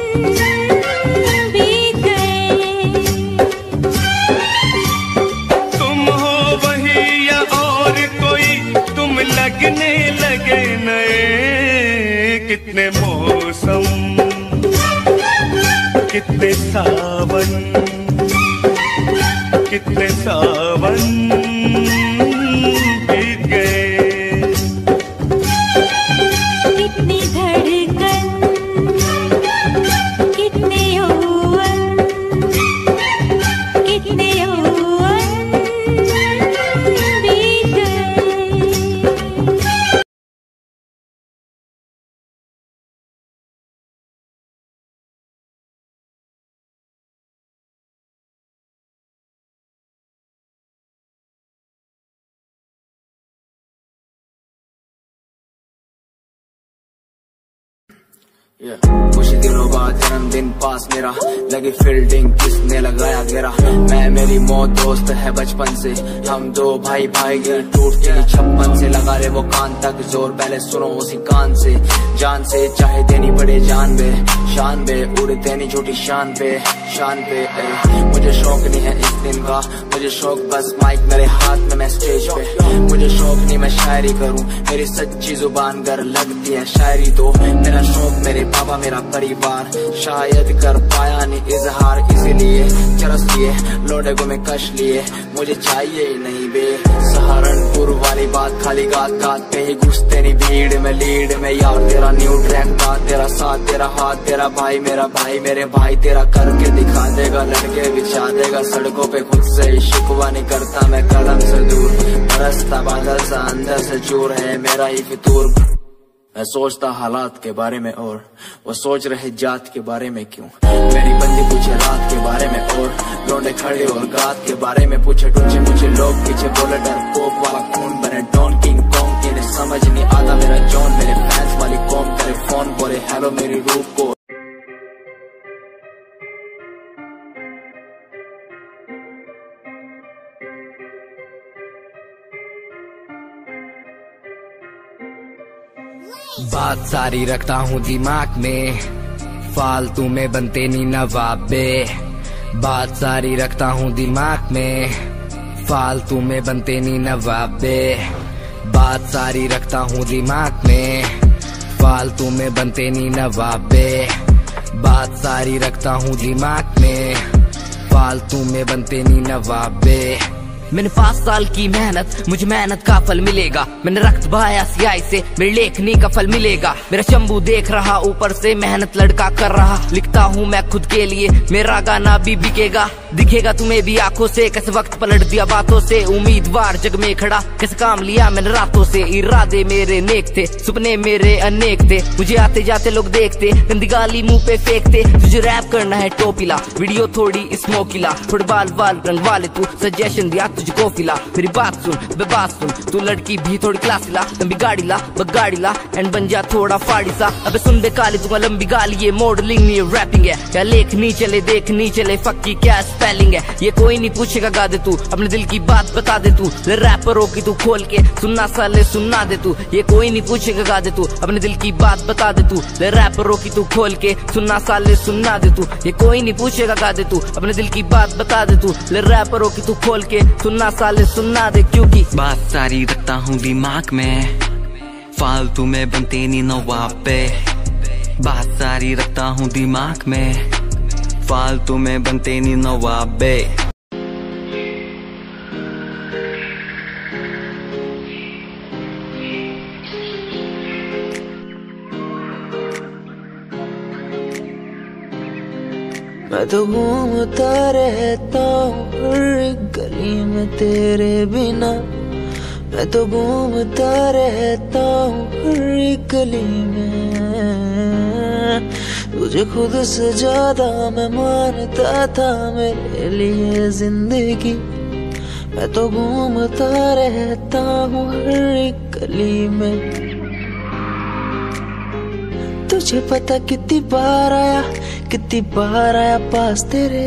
बीत गए। तुम हो वही या और कोई, तुम लगने लगे नए। कितने मौसम, कितने सावन, कितने सावन कुछ दिनों बाद जन्मदिन पास मेरा, लगी फील्डिंग किसने लगाया घेरा। मैं मेरी मौत दोस्त है बचपन से, हम दो भाई भाई दिल टूट के छप्पन से। लगा रे वो कान तक जोर, पहले सुनो उसी कान से। जान से चाहे देनी पड़े जान बे, शान बे उड़ते नहीं झूठी शान पे शान पे। ए, मुझे शौक नहीं है इस दिन का, मुझे शौक बस माइक मेरे हाथ में मैं स्टेज पे। मुझे शौक नहीं मैं शायरी करूं, मेरी सच्ची जुबान गर लगती है शायरी तो। मेरा शौक मेरे बाबा मेरा परिवार, शायद कर पाया नहीं इजहार, इसीलिए चरस लिए लोडे को मैं कश लिए। मुझे चाहिए ही नहीं बे सहारनपुर वाली बात, खाली गात गात पे ही घुसते नहीं भीड़ में लीड में। यार तेरा न्यू ट्रैक था, तेरा साथ तेरा हाथ, तेरा भाई मेरा भाई मेरे भाई तेरा करके दिखा देगा, लड़के बिछा देगा सड़कों पे। खुद से ही शिकवा नहीं करता मैं कलम से दूर, बरसता बादल सा अंदर से चूर है मेरा ही फितूर। मैं सोचता हालात के बारे में और वो सोच रहे जात के बारे में क्यों। मेरी बंदी पूछे रात के बारे में और लौंडे खड़े और गात के बारे में पूछे। टूचे मुझे लोग पीछे बोले डर पोक वाला खून बने डॉन किंग कॉन्ग, इन्हें समझ नहीं आता मेरा जॉन। मेरे फैंस वाली कॉम करे फोन बोले हेलो मेरी रूप को। बात सारी रखता हूँ दिमाग में, फालतू में बनते नहीं नवाबे। बात सारी रखता हूँ दिमाग में, फालतू में बनते नहीं नवाबे। बात सारी रखता हूँ दिमाग में, फालतू में बनते नहीं नवाबे। बात सारी रखता हूँ दिमाग में, फालतू में बनते नहीं नवाबे। मैंने पाँच साल की मेहनत, मुझे मेहनत का फल मिलेगा। मैंने रक्त बहाया सियाही से, मेरी लेखनी का फल मिलेगा। मेरा शंभू देख रहा ऊपर से, मेहनत लड़का कर रहा। लिखता हूँ मैं खुद के लिए, मेरा गाना भी बिकेगा। दिखेगा तुम्हें भी आंखों से, कैसे वक्त पलट दिया बातों से। उम्मीदवार जग में खड़ा, कैसे काम लिया मैंने रातों से। इरादे मेरे नेक थे, सपने मेरे अनेक थे। मुझे आते जाते लोग देखते, गंदी गाली मुंह पे फेंकते। तुझे रैप करना है टोपीला, वीडियो थोड़ी स्मोकीला। थोड़े बाल वाल रंग वाले तू, सजेशन दिया तुझको फिला। मेरी बात सुन बे बात सुन, तू लड़की भी थोड़ी क्लास ला। लंबी गाड़ी ला बगाड़ी ला एंड बन जा थोड़ा फाड़ी सा। अबे सुन बे काली दूंगा लंबी गाली, ये मॉडलिंग नहीं रैपिंग है। क्या लेख नहीं चले देख नहीं चले, फक्की क्या स्पेलिंग है। ये कोई नहीं पूछेगा गा दे तू, अपने दिल की बात बता दे तू। रैपरों की तू खोल के सुनना साले सुनना दे तू। ये कोई नहीं पूछेगा गा दे तू, अपने दिल की बात बता दे तू। रैपरों की तू खोल के सुनना साले सुनना दे तू। ये कोई नहीं पूछेगा गा दे तू, अपने दिल की बात बता दे तू। रैपरों की तू खोल के सुनना साले सुनना दे, क्योंकि बात सारी रखता हूँ दिमाग में, फालतू में बनते नहीं नवाबे। बात सारी रखता हूँ दिमाग में, फालतू में बनते नहीं नवाबे। मैं तो घूमता रहता हूँ हर गली में तेरे बिना। मैं तो घूमता रहता हूँ हर गली में। तुझे खुद से ज्यादा मैं मानता था मेरे लिए जिंदगी। मैं तो घूमता रहता हूँ हर गली में। तुझे पता कितनी बार आया कितनी बार आया पास तेरे।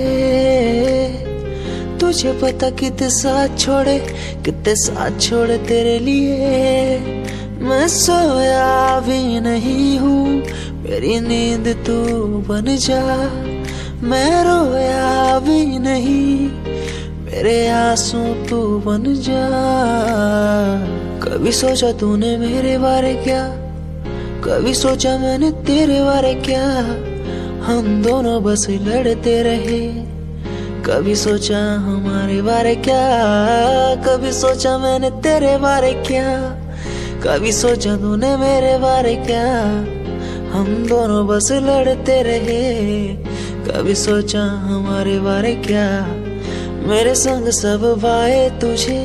तुझे पता कितने साथ छोड़े कितने साथ छोड़े तेरे लिए। मैं सोया भी नहीं हूँ, मेरी नींद तू बन जा। मैं रोया भी नहीं, मेरे आंसू तू बन जा। कभी सोचा तूने मेरे बारे क्या, कभी सोचा मैंने तेरे बारे क्या। हम दोनों बस लड़ते रहे, कभी सोचा हमारे बारे क्या। कभी सोचा मैंने तेरे बारे क्या, कभी सोचा तूने मेरे बारे क्या। हम दोनों बस लड़ते रहे, कभी सोचा हमारे बारे क्या। मेरे संग सब भाए तुझे।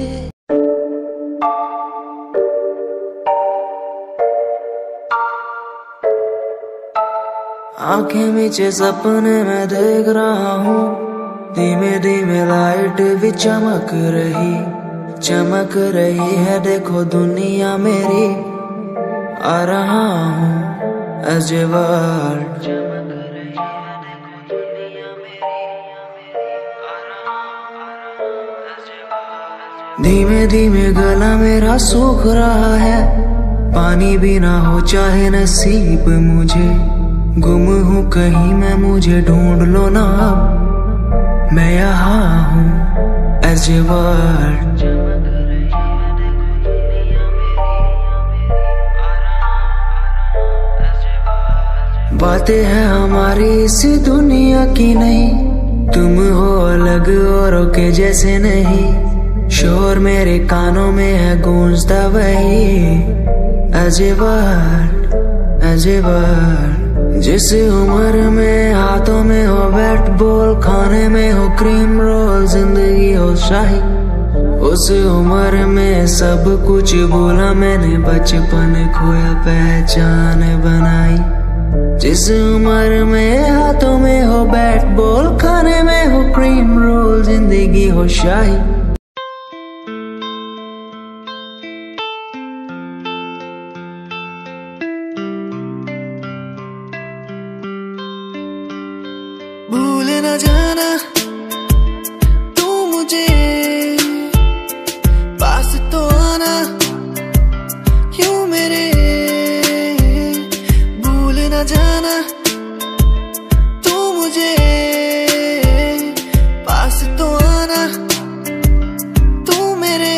आंखें मीचे सपने में देख रहा हूँ, धीमे धीमे लाइट भी चमक रही चमक रही है। देखो दुनिया मेरी, आ रहा हूँ as a world. धीमे धीमे गला मेरा सूख रहा है, पानी भी ना हो चाहे नसीब मुझे। गुम हूँ कहीं मैं, मुझे ढूंढ लो ना अब, मैं यहाँ हूँ as a world. बातें हैं हमारी इस दुनिया की नहीं, तुम हो अलग औरों के जैसे नहीं। शोर मेरे कानों में है गूंजता वही as a word, as a word. जिस उम्र में हाथों में हो बैट बॉल, खाने में हो क्रीम रोल, जिंदगी हो शाही, उस उम्र में सब कुछ भूला मैंने, बचपन खोया पहचान बनाई। जिस उम्र में हाथों में हो बैट बॉल, खाने में हो क्रीम रोल, जिंदगी हो शाही। भूल न जाना तू मुझे, पास तो आना क्यों मेरे। भूल न जाना तू मुझे, पास तो आना तू मेरे।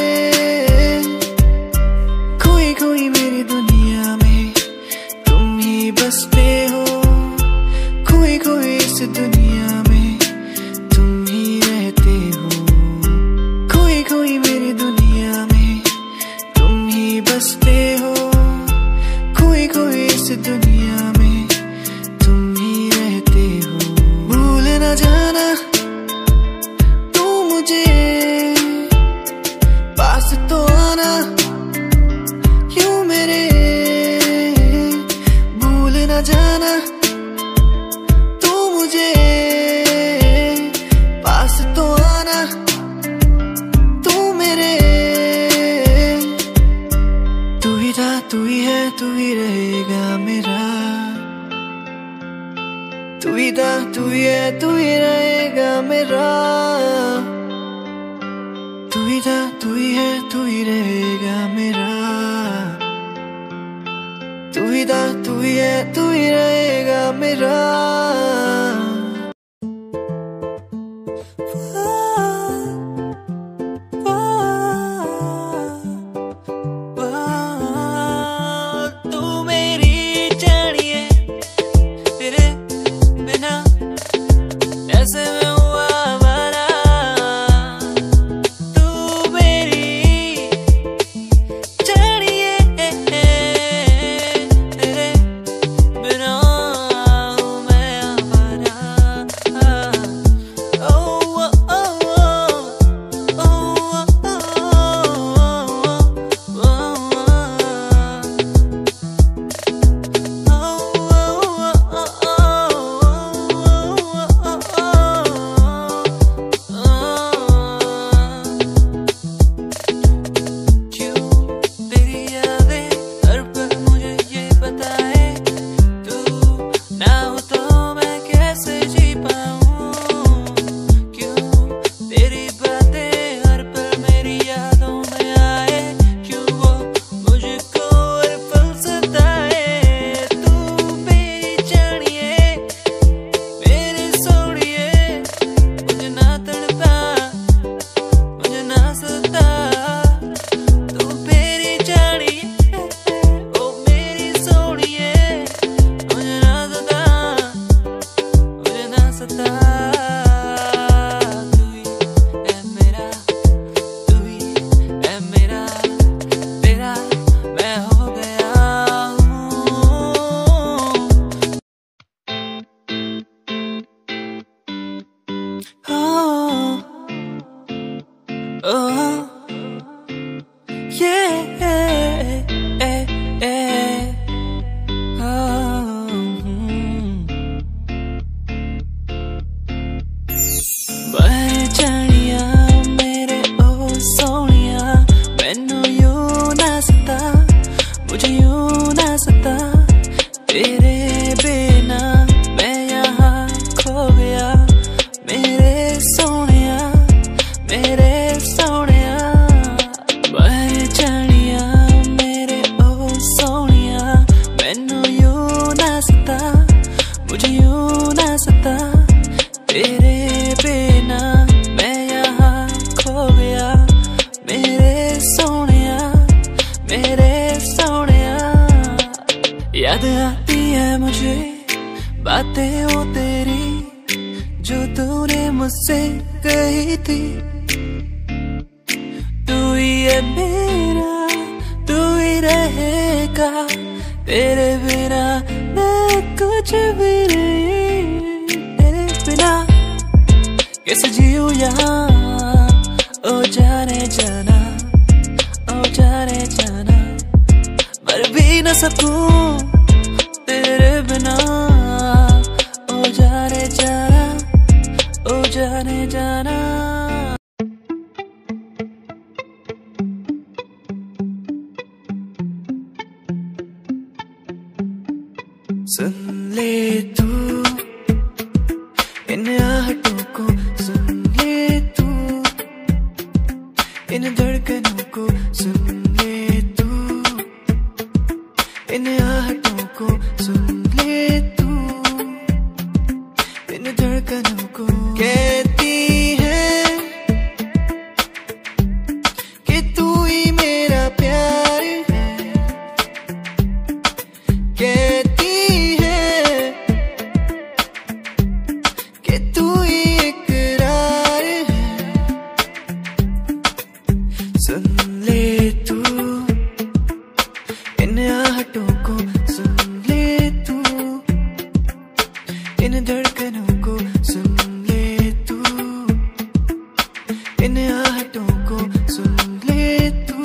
खोई खोई मेरी दुनिया में तुम ही बसते हो, खोई खोई इस दुनिया में तुम ही रहते हो। खोई खोई मेरी दुनिया में तुम ही बसते हो, खोई खोई इस दुनिया में तुम ही रहते हो। भूल न जाना तू मुझे, पास तो आना क्यों मेरे। भूल न जाना तू मुझे, पास तो आना तू मेरे। तू ही था, तू ही है, तू ही रहेगा मेरा। तू ही था, तू ही है, तू ही रहेगा मेरा। तू ही था, तू ही है, तू ही रहेगा मेरा। तू ही था, तू ही है, तू ही रहेगा मेरा। तू मेरी जानिए, तेरे बिना ऐसे में हुआ आवारा। तू मेरी जानिए, तेरे बिना हूँ मैं आवारा। ओ ओ ओ ओ ओ मुझसे कही थी, तू ही है मेरा, तू ही रहेगा, तेरे बिना मैं कुछ भी नहीं, तेरे बिना कैसे जीऊं यहाँ, ओ जाने जाना, ओ जाने जाना, मर भी न सकूं तेरे बिना, ओ जाने जाना, ओ जाने जाना। सुन ले तू इन आहटों को, सुन ले तू इन धड़कनों को, सुन ले तू इन आहटों को, सुन ले तू इन धड़कनों को। कहती है कि तू ही मेरा प्यार है, कहती है कि तू ही इकरार है। सुन ले तू इन आहटों को, सुन ले तू इन धड़कनों को, सुन ले तू इन आहटों को, सुन ले तू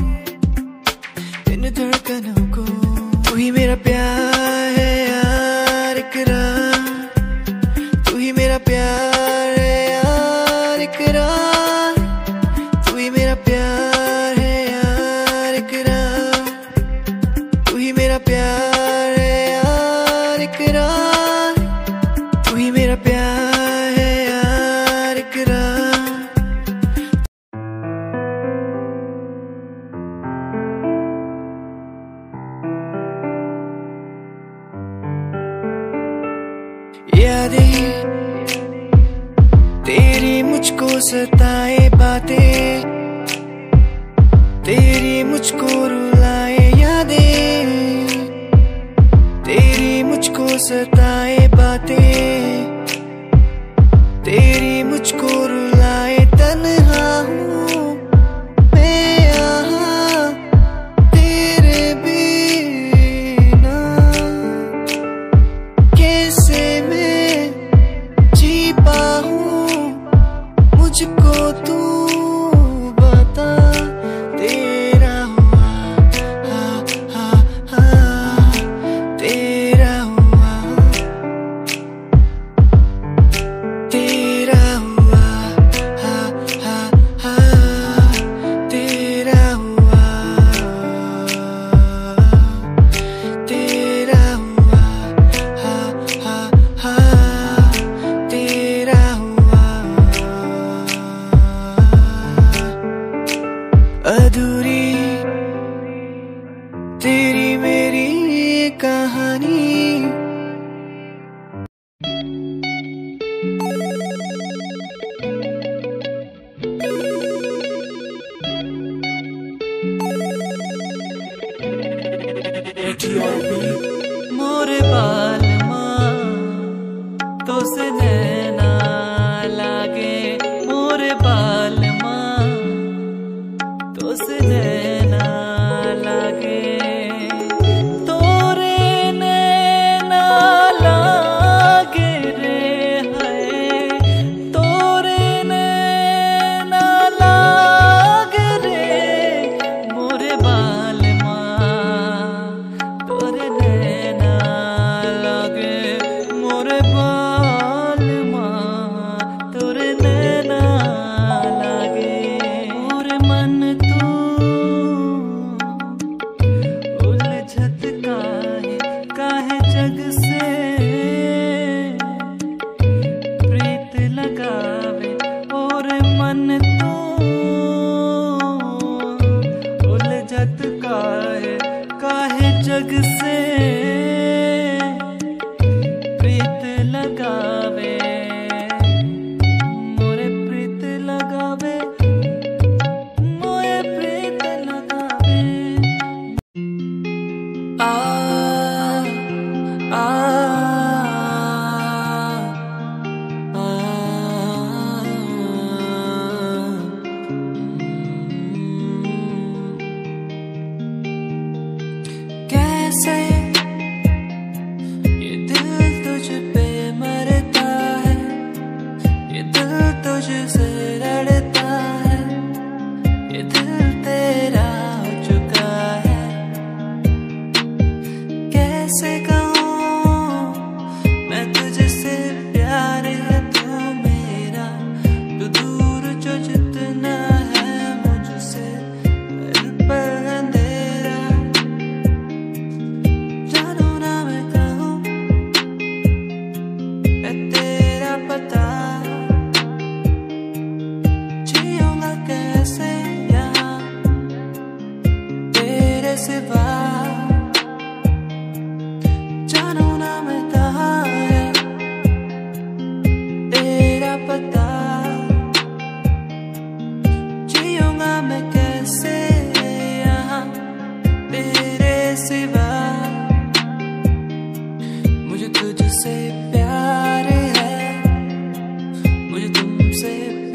इन धड़कनों को। तू ही मेरा प्यार है यार इकरार, तू ही मेरा प्यार है यार इकरार, तू ही मेरा प्यार है यार इकरार, तू ही मेरा प्यार है यार इकरार, तू ही मेरा प्यार है यार इकरार। यादें तेरी मुझको सताए बातें, तेरी मुझको रुलाए यादें, तेरी मुझको सताए बातें, तेरी मुझको रुलाए। तन्हा हूँ मैं यहाँ तेरे बिना, कैसे मैं जी पाऊँ मुझको तू बता। तेरा हुआ हा हा हा, तेरा हुआ, तेरा हुआ तुझसे लड़ता है, ये दिल तेरा हो चुका है। कैसे कहूँ मैं तुझसे प्यार है तू मेरा, तू दूर जो जितना है मुझसे हर पल अंधेरा। जानू ना मैं कहूँ मैं तेरा पता, जियूंगा कैसे यहाँ तेरे सिवा। जानू ना मैं कहाँ है तेरा पता, जियूंगा मैं कैसे यहाँ तेरे सिवा। मुझे तुझसे प्यार है, मुझे तुमसे